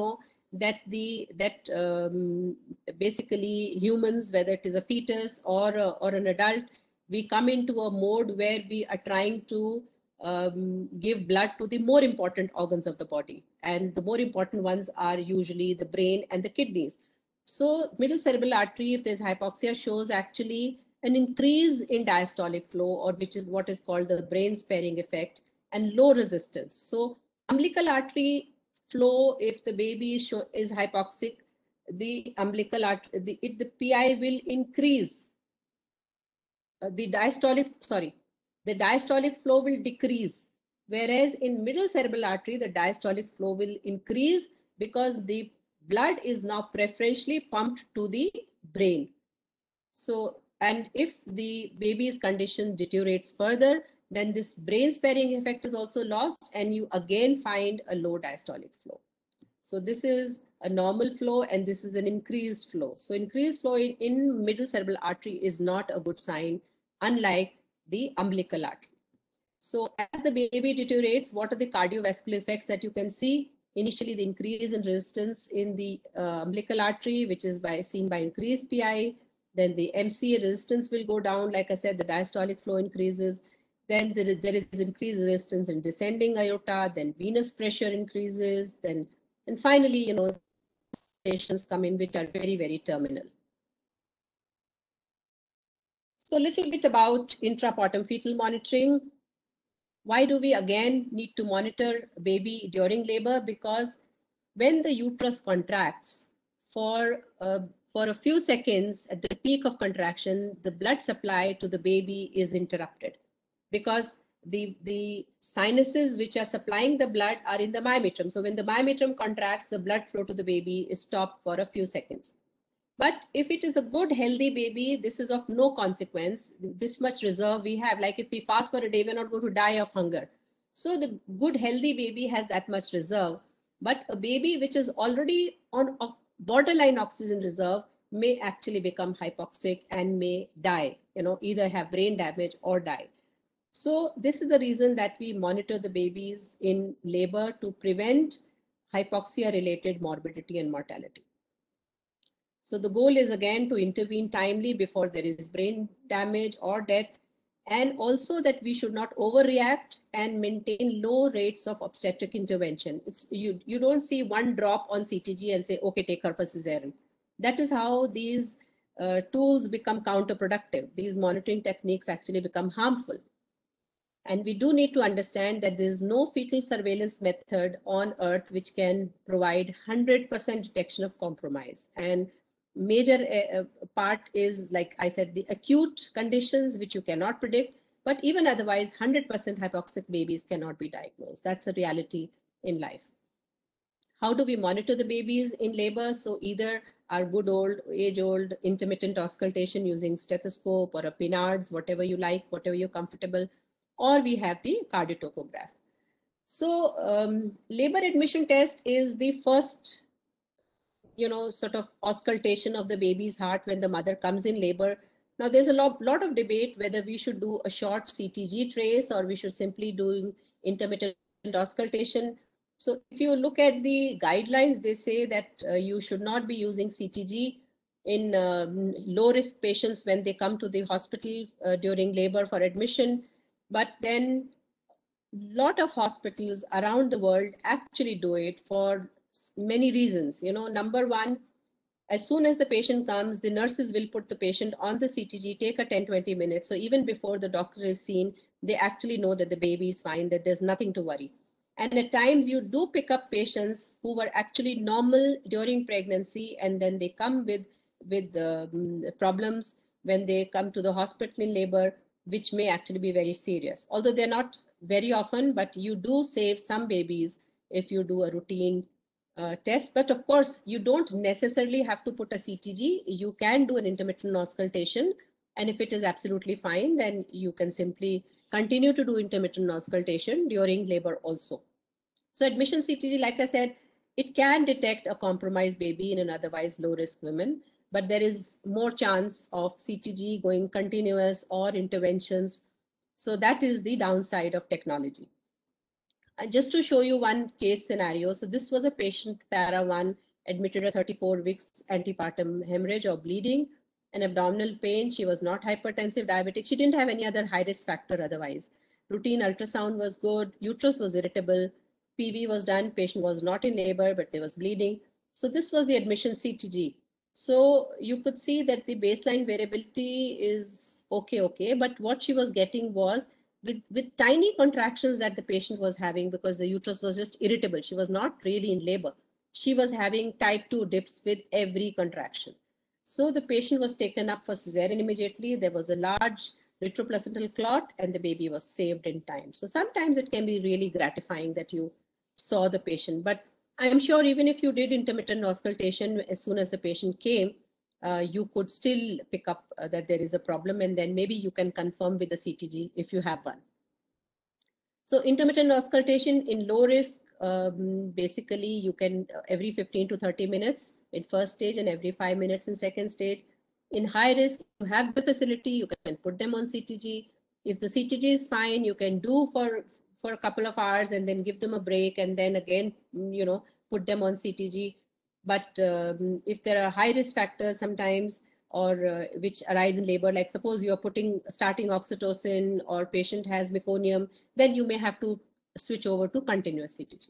basically humans, whether it is a fetus or an adult, we come into a mode where we are trying to give blood to the more important organs of the body, and the more important ones are usually the brain and the kidneys. So middle cerebral artery, if there's hypoxia, shows actually an increase in diastolic flow, or which is what is called the brain sparing effect, and low resistance. So umbilical artery flow, if the baby is hypoxic, the umbilical artery, the PI will increase. The diastolic flow will decrease. Whereas in middle cerebral artery, the diastolic flow will increase because the blood is now preferentially pumped to the brain. So, and if the baby's condition deteriorates further, then this brain sparing effect is also lost, and you again find a low diastolic flow. So this is a normal flow, and this is an increased flow. So increased flow in middle cerebral artery is not a good sign, unlike the umbilical artery. So as the baby deteriorates, what are the cardiovascular effects that you can see? Initially, the increase in resistance in the umbilical artery, which is seen by increased PI. Then the MC resistance will go down. Like I said, the diastolic flow increases. Then there is increased resistance in descending aorta. Then venous pressure increases. Then, and finally, patients come in which are very, very terminal. So a little bit about intrapartum fetal monitoring. Why do we again need to monitor baby during labor? Because when the uterus contracts for a few seconds at the peak of contraction, the blood supply to the baby is interrupted, because the sinuses which are supplying the blood are in the myometrium. So when the myometrium contracts, the blood flow to the baby is stopped for a few seconds. But if it is a good, healthy baby, this is of no consequence. This much reserve we have. Like if we fast for a day, we're not going to die of hunger. So the good, healthy baby has that much reserve. But a baby which is already on borderline oxygen reserve may actually become hypoxic and may die, either have brain damage or die. So this is the reason that we monitor the babies in labor to prevent hypoxia-related morbidity and mortality. So the goal is again to intervene timely before there is brain damage or death, and also that we should not overreact and maintain low rates of obstetric intervention. You don't see one drop on CTG and say, okay, take her for cesarean. That is how these tools become counterproductive. These monitoring techniques actually become harmful. And we do need to understand that there is no fetal surveillance method on earth which can provide 100% detection of compromise. And major part is, like I said, the acute conditions which you cannot predict, but even otherwise 100% hypoxic babies cannot be diagnosed. That's a reality in life. How do we monitor the babies in labor? So either our good old, age-old intermittent auscultation using stethoscope or a Pinards, whatever you like, whatever you're comfortable, or we have the cardiotocograph. So labor admission test is the first sort of auscultation of the baby's heart when the mother comes in labor. Now, there's a lot of debate whether we should do a short CTG trace or we should simply do intermittent auscultation. So if you look at the guidelines, they say that you should not be using CTG in low-risk patients when they come to the hospital during labor for admission. But then a lot of hospitals around the world actually do it for many reasons. Number one, as soon as the patient comes, the nurses will put the patient on the CTG, take a 10-20 minutes. So even before the doctor is seen, they actually know that the baby is fine, that there's nothing to worry. And at times you do pick up patients who were actually normal during pregnancy, and then they come with problems when they come to the hospital in labor, which may actually be very serious. Although they're not very often, but you do save some babies if you do a routine test. But of course, you don't necessarily have to put a CTG. You can do an intermittent auscultation. And if it is absolutely fine, then you can simply continue to do intermittent auscultation during labor also. So admission CTG, like I said, it can detect a compromised baby in an otherwise low-risk woman, but there is more chance of CTG going continuous or interventions. So that is the downside of technology. Just to show you one case scenario. So this was a patient para 1 admitted a 34 weeks antepartum hemorrhage or bleeding, and abdominal pain. She was not hypertensive, diabetic. She didn't have any other high risk factor otherwise. Routine ultrasound was good. Uterus was irritable. PV was done. Patient was not in labor, but there was bleeding. So this was the admission CTG. So you could see that the baseline variability is okay, but what she was getting was with tiny contractions that the patient was having because the uterus was just irritable. She was not really in labor. She was having type 2 dips with every contraction. So the patient was taken up for cesarean immediately. There was a large retroplacental clot and the baby was saved in time. So sometimes it can be really gratifying that you saw the patient, but I'm sure even if you did intermittent auscultation, as soon as the patient came, you could still pick up that there is a problem, and then maybe you can confirm with the CTG if you have one. So intermittent auscultation in low risk, basically you can every 15 to 30 minutes in first stage and every 5 minutes in second stage. In high risk, you have the facility, you can put them on CTG. If the CTG is fine, you can do for a couple of hours and then give them a break and then again, put them on CTG. But if there are high risk factors sometimes, or which arise in labor, like suppose you are starting oxytocin or patient has meconium, then you may have to switch over to continuous CTG.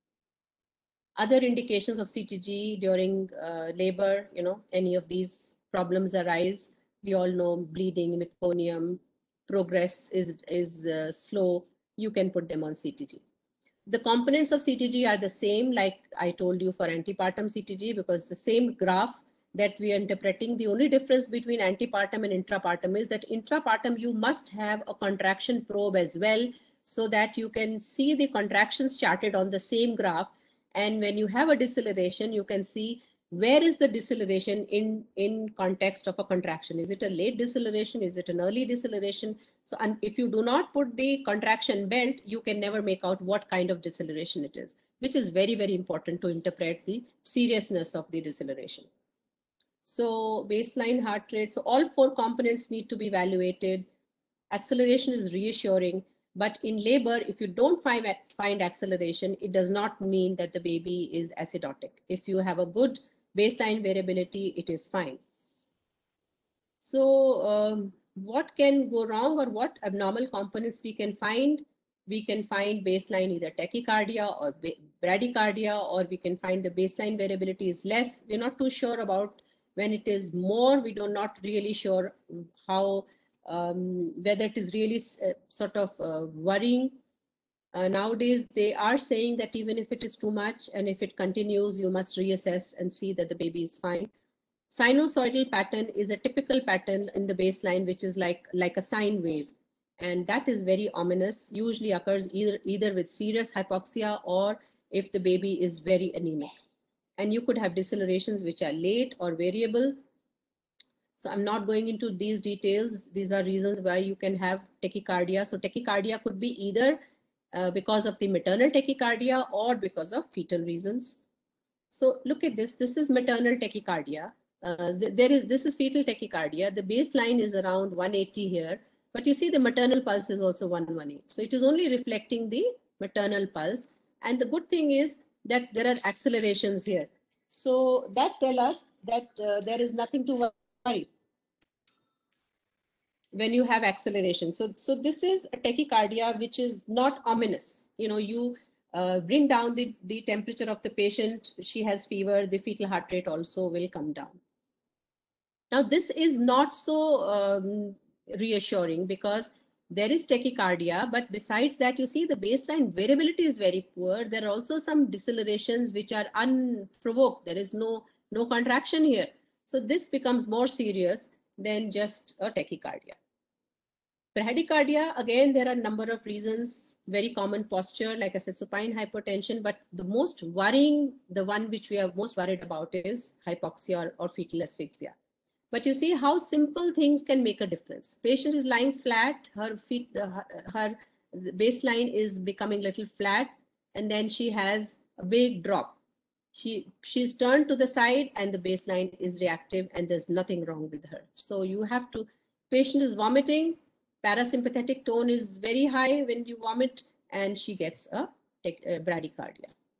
Other indications of CTG during labor, any of these problems arise, we all know bleeding, meconium, progress is slow, you can put them on CTG. The components of CTG are the same, like I told you for antepartum CTG, because the same graph that we are interpreting. The only difference between antepartum and intrapartum is that intrapartum you must have a contraction probe as well, so that you can see the contractions charted on the same graph. And when you have a deceleration, you can see where is the deceleration in context of a contraction. Is it a late deceleration? Is it an early deceleration? So, and if you do not put the contraction belt, you can never make out what kind of deceleration it is, which is very, very important to interpret the seriousness of the deceleration. So baseline heart rate. So all four components need to be evaluated. Acceleration is reassuring, but in labor, if you don't find acceleration, it does not mean that the baby is acidotic. If you have a good baseline variability, it is fine. So what can go wrong, or what abnormal components we can find? We can find baseline either tachycardia or bradycardia, or we can find the baseline variability is less. We're not too sure about when it is more. We do not really sure how, whether it is really sort of worrying. Nowadays, they are saying that even if it is too much and if it continues, you must reassess and see that the baby is fine. Sinusoidal pattern is a typical pattern in the baseline, which is like a sine wave. And that is very ominous, usually occurs either with serious hypoxia or if the baby is very anemic. And you could have decelerations which are late or variable. So I'm not going into these details. These are reasons why you can have tachycardia. So tachycardia could be either because of the maternal tachycardia or because of fetal reasons. So look at this. This is maternal tachycardia. This is fetal tachycardia. The baseline is around 180 here, but you see the maternal pulse is also 118. So it is only reflecting the maternal pulse. And the good thing is that there are accelerations here. So that tells us that there is nothing to worry when you have acceleration. So this is a tachycardia which is not ominous. You bring down the temperature of the patient, she has fever, the fetal heart rate also will come down. Now this is not so reassuring because there is tachycardia, but besides that, you see the baseline variability is very poor. There are also some decelerations which are unprovoked. There is no contraction here. So this becomes more serious than just a tachycardia. Bradycardia, again, there are a number of reasons, very common posture, like I said, supine hypotension, but the most worrying, the one which we are most worried about is hypoxia or fetal asphyxia. But you see how simple things can make a difference. Patient is lying flat, her baseline is becoming a little flat, and then she has a big drop. She's turned to the side and the baseline is reactive and there's nothing wrong with her. So you have to, patient is vomiting, parasympathetic tone is very high when you vomit, and she gets a bradycardia.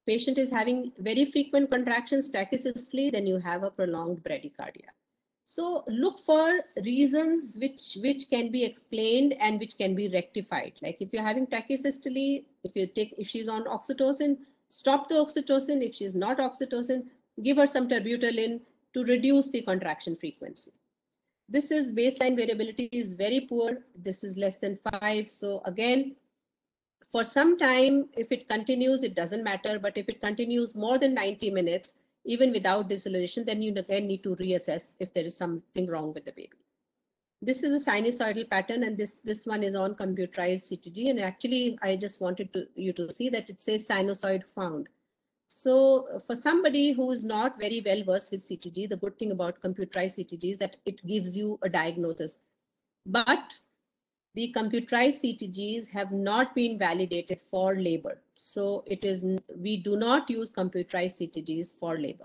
patient is having very frequent contractions tachysystole, then you have a prolonged bradycardia. So look for reasons which can be explained and which can be rectified. Like if you're having tachysystole, if she's on oxytocin, stop the oxytocin. If she's not oxytocin, give her some terbutaline to reduce the contraction frequency. This is baseline variability is very poor. This is less than 5. So again, for some time, if it continues, it doesn't matter. But if it continues more than 90 minutes, even without deceleration, then you again need to reassess if there is something wrong with the baby. This is a sinusoidal pattern, and this one is on computerized CTG. And actually, I just wanted you to see that it says sinusoid found. So for somebody who is not very well versed with CTG, the good thing about computerized CTG is that it gives you a diagnosis. But the computerized CTGs have not been validated for labor. So we do not use computerized CTGs for labor.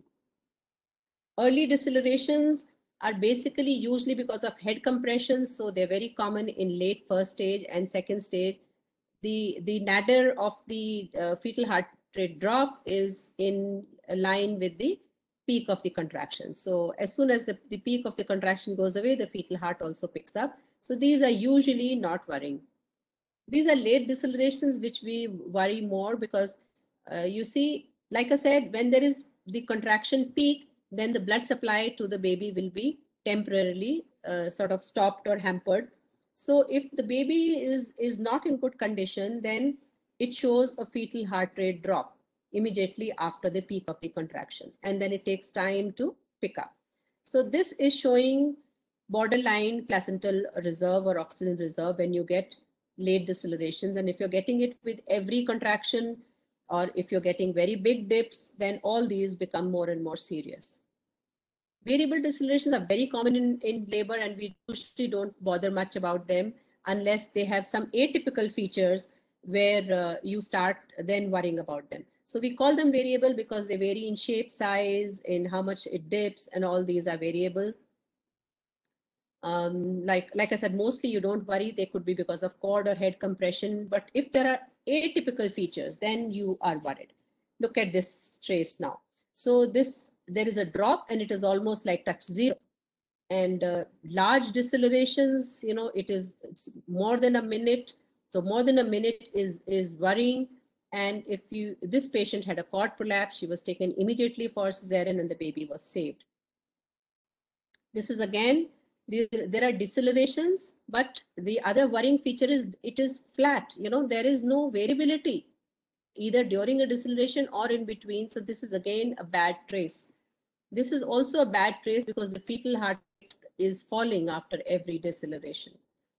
Early decelerations are basically usually because of head compression. So they're very common in late first stage and second stage. The nadir of the fetal heart rate drop is in line with the peak of the contraction. So as soon as the peak of the contraction goes away, the fetal heart also picks up. So these are usually not worrying. These are late decelerations which we worry more because you see, like I said, when there is the contraction peak, then the blood supply to the baby will be temporarily sort of stopped or hampered. So if the baby is not in good condition, then it shows a fetal heart rate drop immediately after the peak of the contraction. And then it takes time to pick up. So this is showing borderline placental reserve or oxygen reserve when you get late decelerations. And if you're getting it with every contraction, or if you're getting very big dips, then all these become more and more serious. Variable decelerations are very common in labor, and we usually don't bother much about them unless they have some atypical features where you start then worrying about them. So we call them variable because they vary in shape, size, in how much it dips, and all these are variable. Like I said, mostly you don't worry. They could be because of cord or head compression. But if there are atypical features, then you are worried. Look at this trace now. So there is a drop, and it is almost like touch zero. And large decelerations, it's more than a minute. So more than a minute is worrying. And if this patient had a cord prolapse, she was taken immediately for cesarean, and the baby was saved. This is again, there are decelerations, but the other worrying feature is it is flat. There is no variability either during a deceleration or in between. So this is again a bad trace. This is also a bad trace because the fetal heart is falling after every deceleration.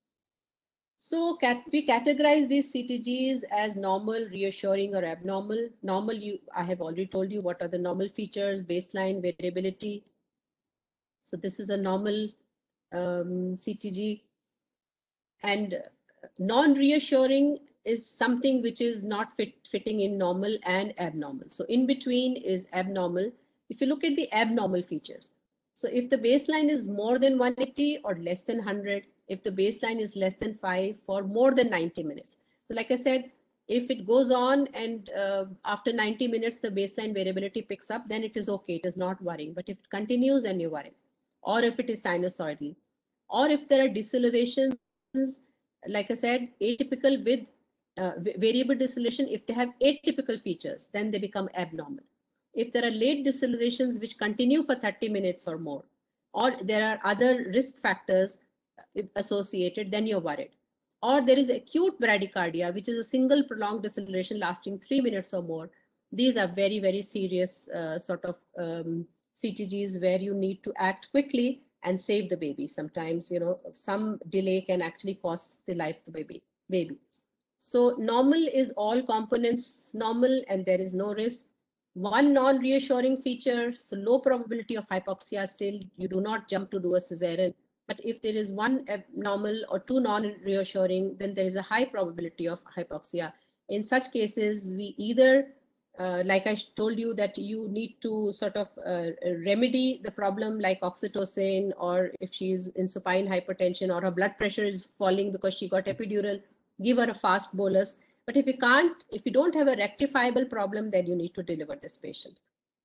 So we categorize these CTGs as normal, reassuring, or abnormal. Normal, I have already told you what are the normal features, baseline, variability. So this is a normal CTG. And non-reassuring is something which is not fitting in normal and abnormal. So in between is abnormal. If you look at the abnormal features, so if the baseline is more than 180 or less than 100, if the baseline is less than 5 for more than 90 minutes. So like I said, if it goes on and after 90 minutes, the baseline variability picks up, then it is okay. It is not worrying. But if it continues, then you worry. Or if it is sinusoidal, or if there are decelerations, like I said, atypical with variable deceleration, if they have atypical features, then they become abnormal. If there are late decelerations which continue for 30 minutes or more, or there are other risk factors associated, then you're worried. Or there is acute bradycardia, which is a single prolonged deceleration lasting 3 minutes or more. These are very, very serious sort of CTGs where you need to act quickly and save the baby. Sometimes, some delay can actually cost the life of the baby. So normal is all components normal and there is no risk. One non-reassuring feature, so low probability of hypoxia still, you do not jump to do a cesarean. But if there is one abnormal or two non-reassuring, then there is a high probability of hypoxia. In such cases, we either, like I told you, that you need to sort of remedy the problem like oxytocin, or if she's in supine hypertension or her blood pressure is falling because she got epidural, give her a fast bolus. But if you don't have a rectifiable problem, then you need to deliver this patient.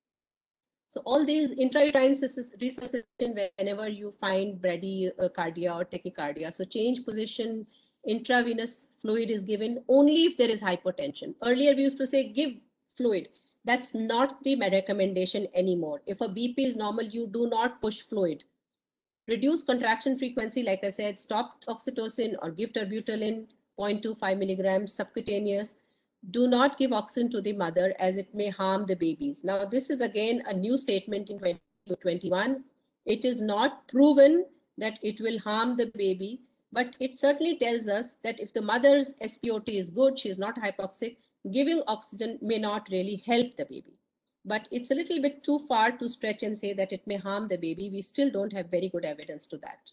So all these intrauterine resuscitation, whenever you find bradycardia or tachycardia, so change position, intravenous fluid is given only if there is hypotension. Earlier we used to say give fluid. That's not the recommendation anymore. If a BP is normal, you do not push fluid. Reduce contraction frequency, like I said, stop oxytocin or give terbutaline 0.25 milligrams subcutaneous. Do not give oxygen to the mother as it may harm the babies. Now, this is again a new statement in 2021. It is not proven that it will harm the baby, but it certainly tells us that if the mother's SpO2 is good, she's not hypoxic, giving oxygen may not really help the baby. But it's a little bit too far to stretch and say that it may harm the baby. We still don't have very good evidence to that.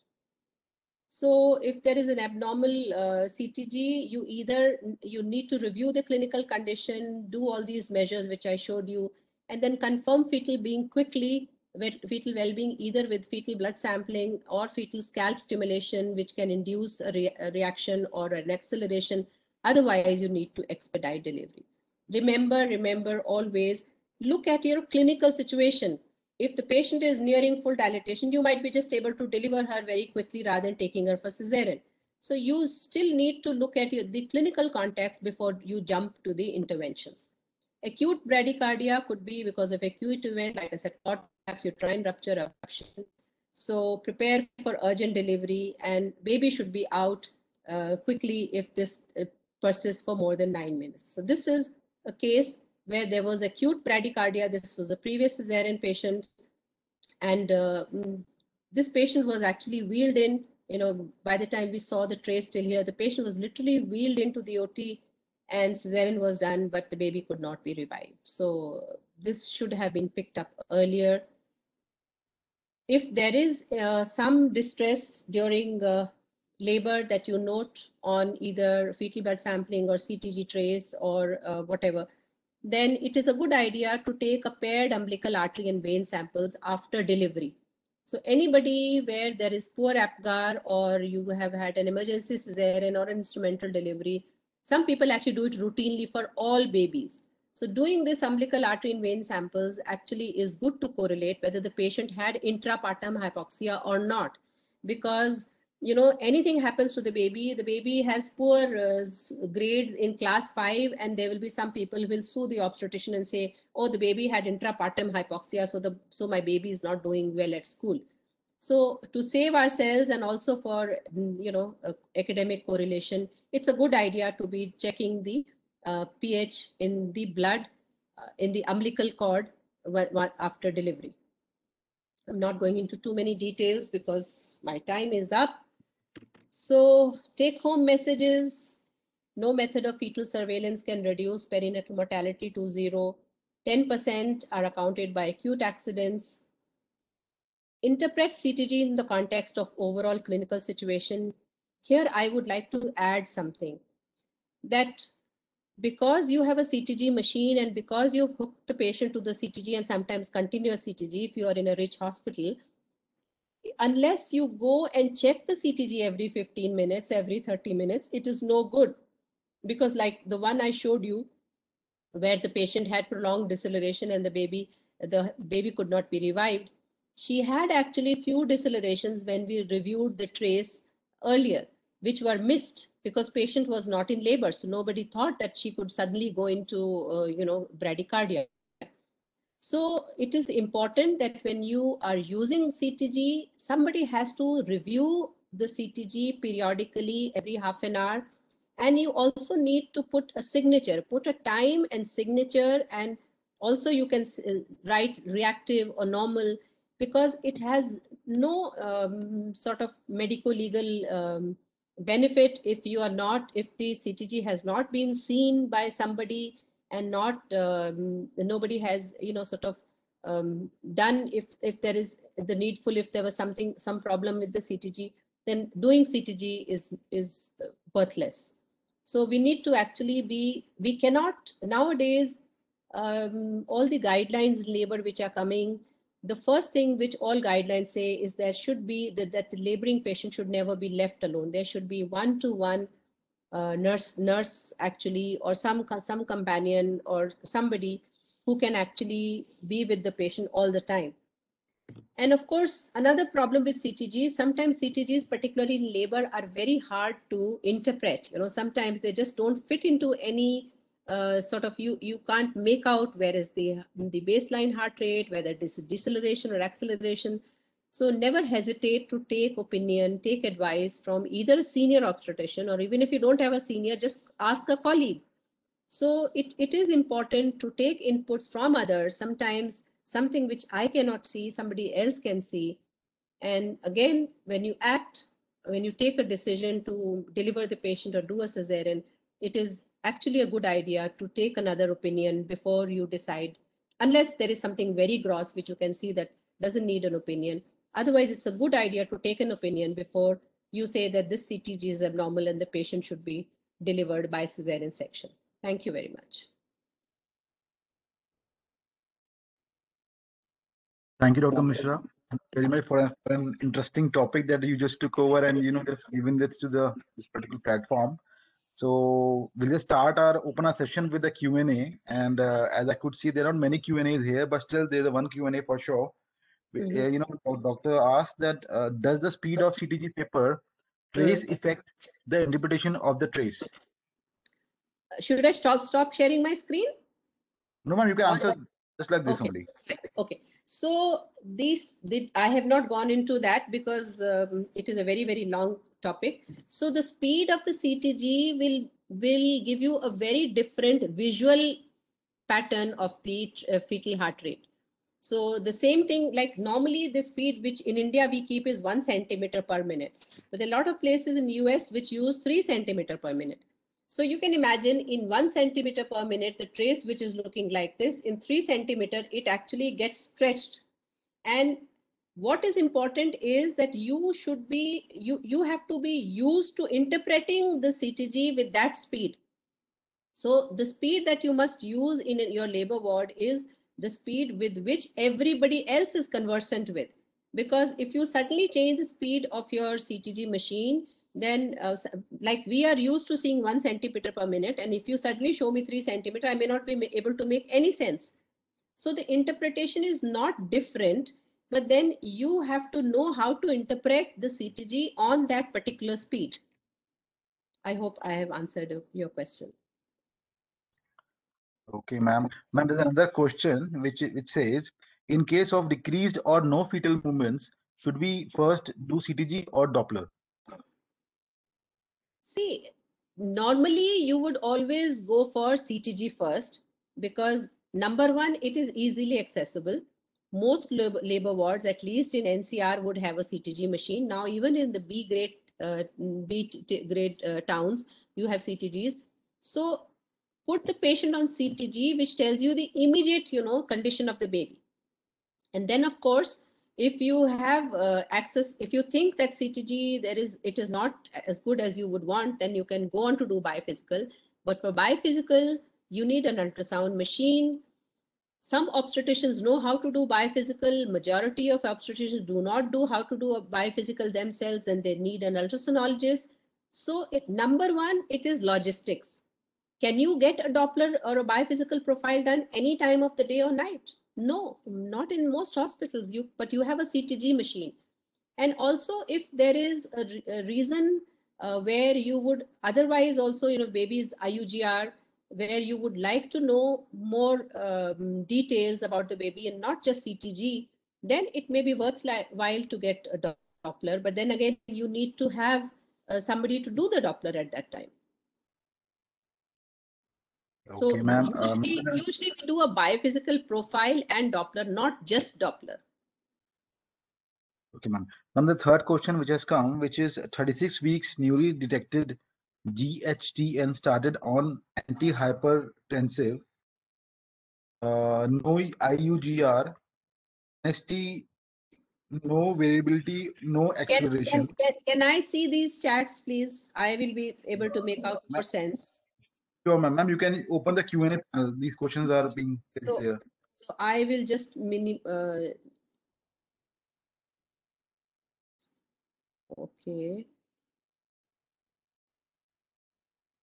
So if there is an abnormal CTG, you need to review the clinical condition, do all these measures which I showed you, and then confirm fetal being quickly, fetal well-being, either with fetal blood sampling or fetal scalp stimulation, which can induce a reaction or an acceleration. Otherwise, you need to expedite delivery. Remember always, look at your clinical situation. If the patient is nearing full dilatation, you might be just able to deliver her very quickly rather than taking her for cesarean. So you still need to look at the clinical context before you jump to the interventions. Acute bradycardia could be because of acute event, like I said, perhaps uterine rupture, abruption. So prepare for urgent delivery, and baby should be out quickly if this persists for more than 9 minutes. So this is a case where there was acute bradycardia. This was a previous cesarean patient. And this patient was actually wheeled in, by the time we saw the tray still here, the patient was literally wheeled into the OT and cesarean was done, but the baby could not be revived. So this should have been picked up earlier. If there is some distress during labor that you note on either fetal blood sampling or CTG trace or whatever, then it is a good idea to take a paired umbilical artery and vein samples after delivery. So anybody where there is poor APGAR or you have had an emergency cesarean or an instrumental delivery, some people actually do it routinely for all babies. So doing this umbilical artery and vein samples actually is good to correlate whether the patient had intrapartum hypoxia or not, because anything happens to the baby has poor grades in class 5, and there will be some people who will sue the obstetrician and say, oh, the baby had intrapartum hypoxia, so my baby is not doing well at school. So to save ourselves and also for academic correlation, it's a good idea to be checking the pH in the blood in the umbilical cord after delivery. I'm not going into too many details because my time is up. So take-home messages: no method of fetal surveillance can reduce perinatal mortality to 0. 10% are accounted by acute accidents. Interpret CTG in the context of overall clinical situation. Here, I would like to add something, that because you have a CTG machine and because you hook the patient to the CTG and sometimes continuous CTG, if you are in a rich hospital, unless you go and check the CTG every 15 minutes, every 30 minutes, it is no good. Because like the one I showed you, where the patient had prolonged deceleration and the baby could not be revived, she had actually few decelerations when we reviewed the trace earlier, which were missed because patient was not in labor. So nobody thought that she could suddenly go into, bradycardia. So it is important that when you are using CTG, somebody has to review the CTG periodically every half an hour. And you also need to put a signature, put a time and signature, and also you can write reactive or normal, because it has no sort of medico-legal benefit if the CTG has not been seen by somebody and nobody has done, if there is the needful, if there was some problem with the CTG, then doing CTG is worthless. So we need to actually we cannot nowadays, all the guidelines in labor which are coming, the first thing which all guidelines say is there should be that the laboring patient should never be left alone. There should be one-to-one nurse actually, or some companion or somebody who can actually be with the patient all the time. And of course, another problem with CTGs, sometimes CTGs, particularly in labor, are very hard to interpret. You know, sometimes they just don't fit into any sort of, you can't make out where is the baseline heart rate, whether it is deceleration or acceleration. So never hesitate to take opinion, take advice from either a senior obstetrician, or even if you don't have a senior, just ask a colleague. So it is important to take inputs from others. Sometimes something which I cannot see, somebody else can see. And again, when you act, when you take a decision to deliver the patient or do a cesarean, it is actually a good idea to take another opinion before you decide, unless there is something very gross which you can see that doesn't need an opinion. Otherwise, it's a good idea to take an opinion before you say that this CTG is abnormal and the patient should be delivered by cesarean section. Thank you very much. Thank you, Dr. Mishra, very much for an interesting topic that you just took over, and just giving this to this particular platform. So we'll just open our session with the Q&A, and as I could see, there are not many Q&As here, but still there's a one Q&A for sure. Doctor asked that does the speed of CTG paper trace affect the interpretation of the trace? Should I stop sharing my screen? No, ma'am, you can answer just like this okay. only. Okay, so I have not gone into that because it is a very, very long topic. So the speed of the CTG will give you a very different visual pattern of the fetal heart rate. So the same thing, like normally the speed which in India we keep is 1 centimeter per minute. But there are a lot of places in US which use 3 centimeter per minute. So you can imagine in 1 centimeter per minute, the trace which is looking like this, in 3 centimeter, it actually gets stretched. And what is important is that you have to be used to interpreting the CTG with that speed. So the speed that you must use in your labor ward is the speed with which everybody else is conversant with. Because if you suddenly change the speed of your CTG machine, then like we are used to seeing 1 centimeter per minute. And if you suddenly show me 3 centimeter, I may not be able to make any sense. So the interpretation is not different, but then you have to know how to interpret the CTG on that particular speed. I hope I have answered your question. Okay, ma'am. Ma'am, there's another question which says, in case of decreased or no fetal movements, should we first do CTG or Doppler? See, normally you would always go for CTG first because number one, it is easily accessible. Most labor wards, at least in NCR, would have a CTG machine. Now, even in the B grade towns, you have CTGs. So put the patient on CTG, which tells you the immediate, condition of the baby. And then, of course, if you have access, if you think that CTG it is not as good as you would want, then you can go on to do biophysical. But for biophysical, you need an ultrasound machine. Some obstetricians know how to do biophysical. Majority of obstetricians do not do how to do a biophysical themselves, and they need an ultrasoundologist. So number one, it is logistics. Can you get a Doppler or a biophysical profile done any time of the day or night? No, not in most hospitals, but you have a CTG machine. And also if there is a reason where you would otherwise also, baby's IUGR, where you would like to know more details about the baby and not just CTG, then it may be worthwhile to get a Doppler. But then again, you need to have somebody to do the Doppler at that time. Okay, So ma'am. usually we do a biophysical profile and Doppler, not just Doppler. Okay, ma'am. Then the third question which has come, which is 36 weeks newly detected GHTN started on antihypertensive, no IUGR, ST, no variability, no acceleration. Can I see these chats, please? I will be able to make out more sense. Sure, ma'am. You can open the Q&A panel. These questions are being there. So I will just okay.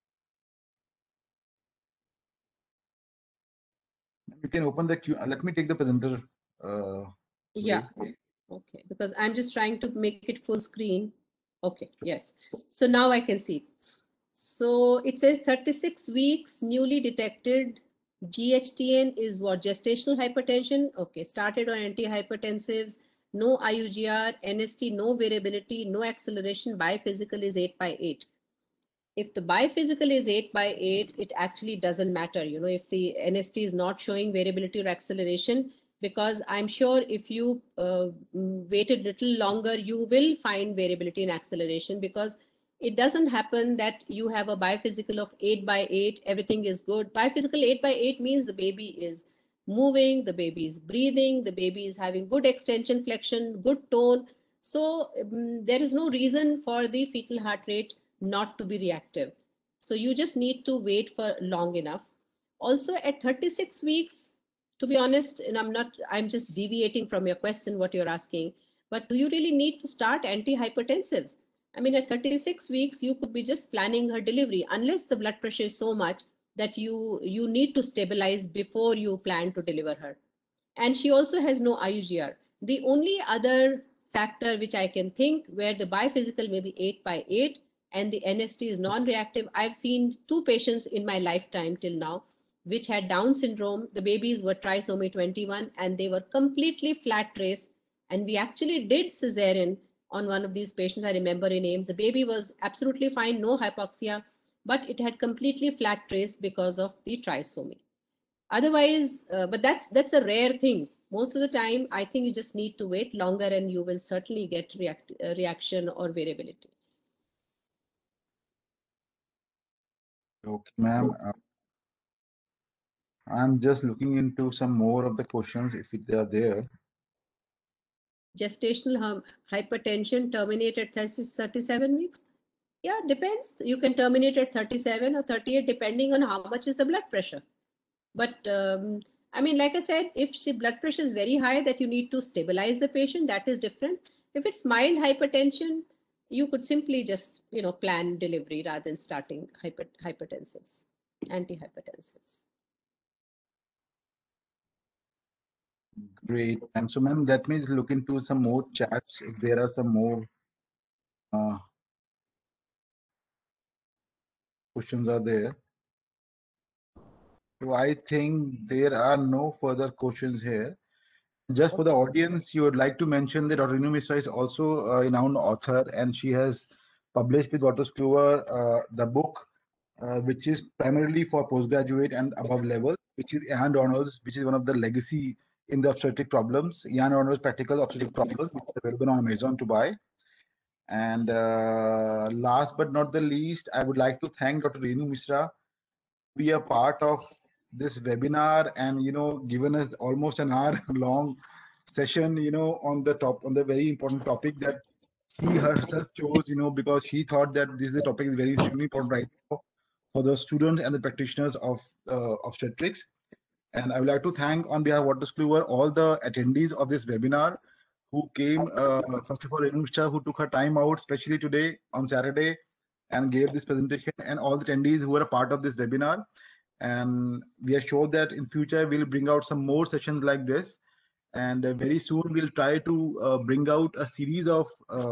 You can open the Q. Let me take the presenter. Yeah. Okay. Because I'm just trying to make it full screen. Okay. Yes. So now I can see. So it says 36 weeks newly detected GHTN is what? Gestational hypertension. Okay. Started on antihypertensives. No IUGR, NST, no variability, no acceleration. Biphysical is 8/8. If the biphysical is 8/8, it actually doesn't matter, if the NST is not showing variability or acceleration, because I'm sure if you waited a little longer, you will find variability and acceleration, because it doesn't happen that you have a biphysical of 8/8, everything is good. Biphysical 8/8 means the baby is moving, the baby is breathing, the baby is having good extension flexion, good tone. So there is no reason for the fetal heart rate not to be reactive. So you just need to wait for long enough. Also at 36 weeks, to be honest, and I'm just deviating from your question, what you're asking, but do you really need to start antihypertensives? I mean, at 36 weeks, you could be just planning her delivery, unless the blood pressure is so much that you need to stabilize before you plan to deliver her. And she also has no IUGR. The only other factor which I can think where the biphysical may be 8/8 and the NST is non-reactive. I've seen 2 patients in my lifetime till now which had Down syndrome. The babies were trisomy 21 and they were completely flat trace. And we actually did cesarean on one of these patients. I remember in Ames. The baby was absolutely fine, no hypoxia, but it had completely flat trace because of the trisomy. Otherwise, but that's a rare thing. Most of the time, I think you just need to wait longer and you will certainly get reaction or variability. Okay, ma'am. I'm just looking into some more of the questions if they are there. Gestational hypertension terminate at 37 weeks? Yeah, depends. You can terminate at 37 or 38 depending on how much is the blood pressure. But I mean, like I said, if blood pressure is very high that you need to stabilize the patient, that is different. If it's mild hypertension, you could simply just, plan delivery rather than starting hypertensives, antihypertensives. Great. And so, ma'am, let me look into some more chats if there are some more questions are there. So I think there are no further questions here. Just for the audience, you would like to mention that Dr. Reenu Misra is also a renowned author, and she has published with Waters Clover the book, which is primarily for postgraduate and above level, which is Ian Donald's, which is one of the legacy in the obstetric problems. Ian Donald's Practical Obstetric Problems, which is available on Amazon to buy. And last but not the least, I would like to thank Dr. Reenu Misra to be a part of this webinar and given us almost an hour long session on the very important topic that she herself chose because she thought that this is a topic is very extremely important right now for the students and the practitioners of obstetrics. And I would like to thank on behalf of Waters Clover all the attendees of this webinar who came. First of all, Reenu Misra, who took her time out, especially today on Saturday, and gave this presentation, and all the attendees who were a part of this webinar. And we are sure that in future we'll bring out some more sessions like this, and very soon we'll try to bring out a series of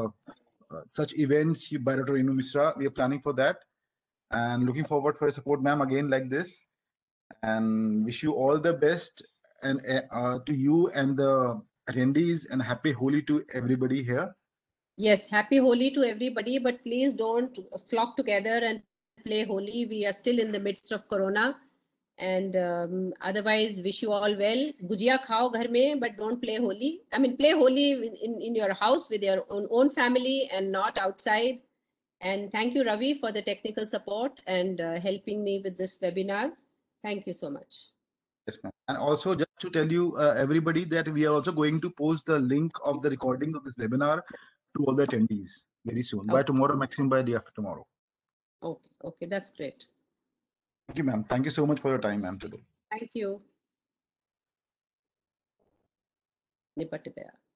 such events by Dr. Reenu Misra. We are planning for that and looking forward for your support, ma'am, again like this, and wish you all the best, and to you and the attendees, and happy Holi to everybody here. Yes, happy Holi to everybody, but please don't flock together and play Holi. We are still in the midst of Corona. And otherwise, wish you all well. Gujia khao ghar mein, but don't play Holi. I mean, play Holi in your house with your own family and not outside. And thank you, Ravi, for the technical support and helping me with this webinar. Thank you so much. Yes, ma'am. And also just to tell you everybody that we are also going to post the link of the recording of this webinar to all the attendees very soon, by tomorrow, maximum by day after tomorrow. Okay, that's great. Thank you, ma'am. Thank you so much for your time, ma'am, today. Thank you. निपट गया.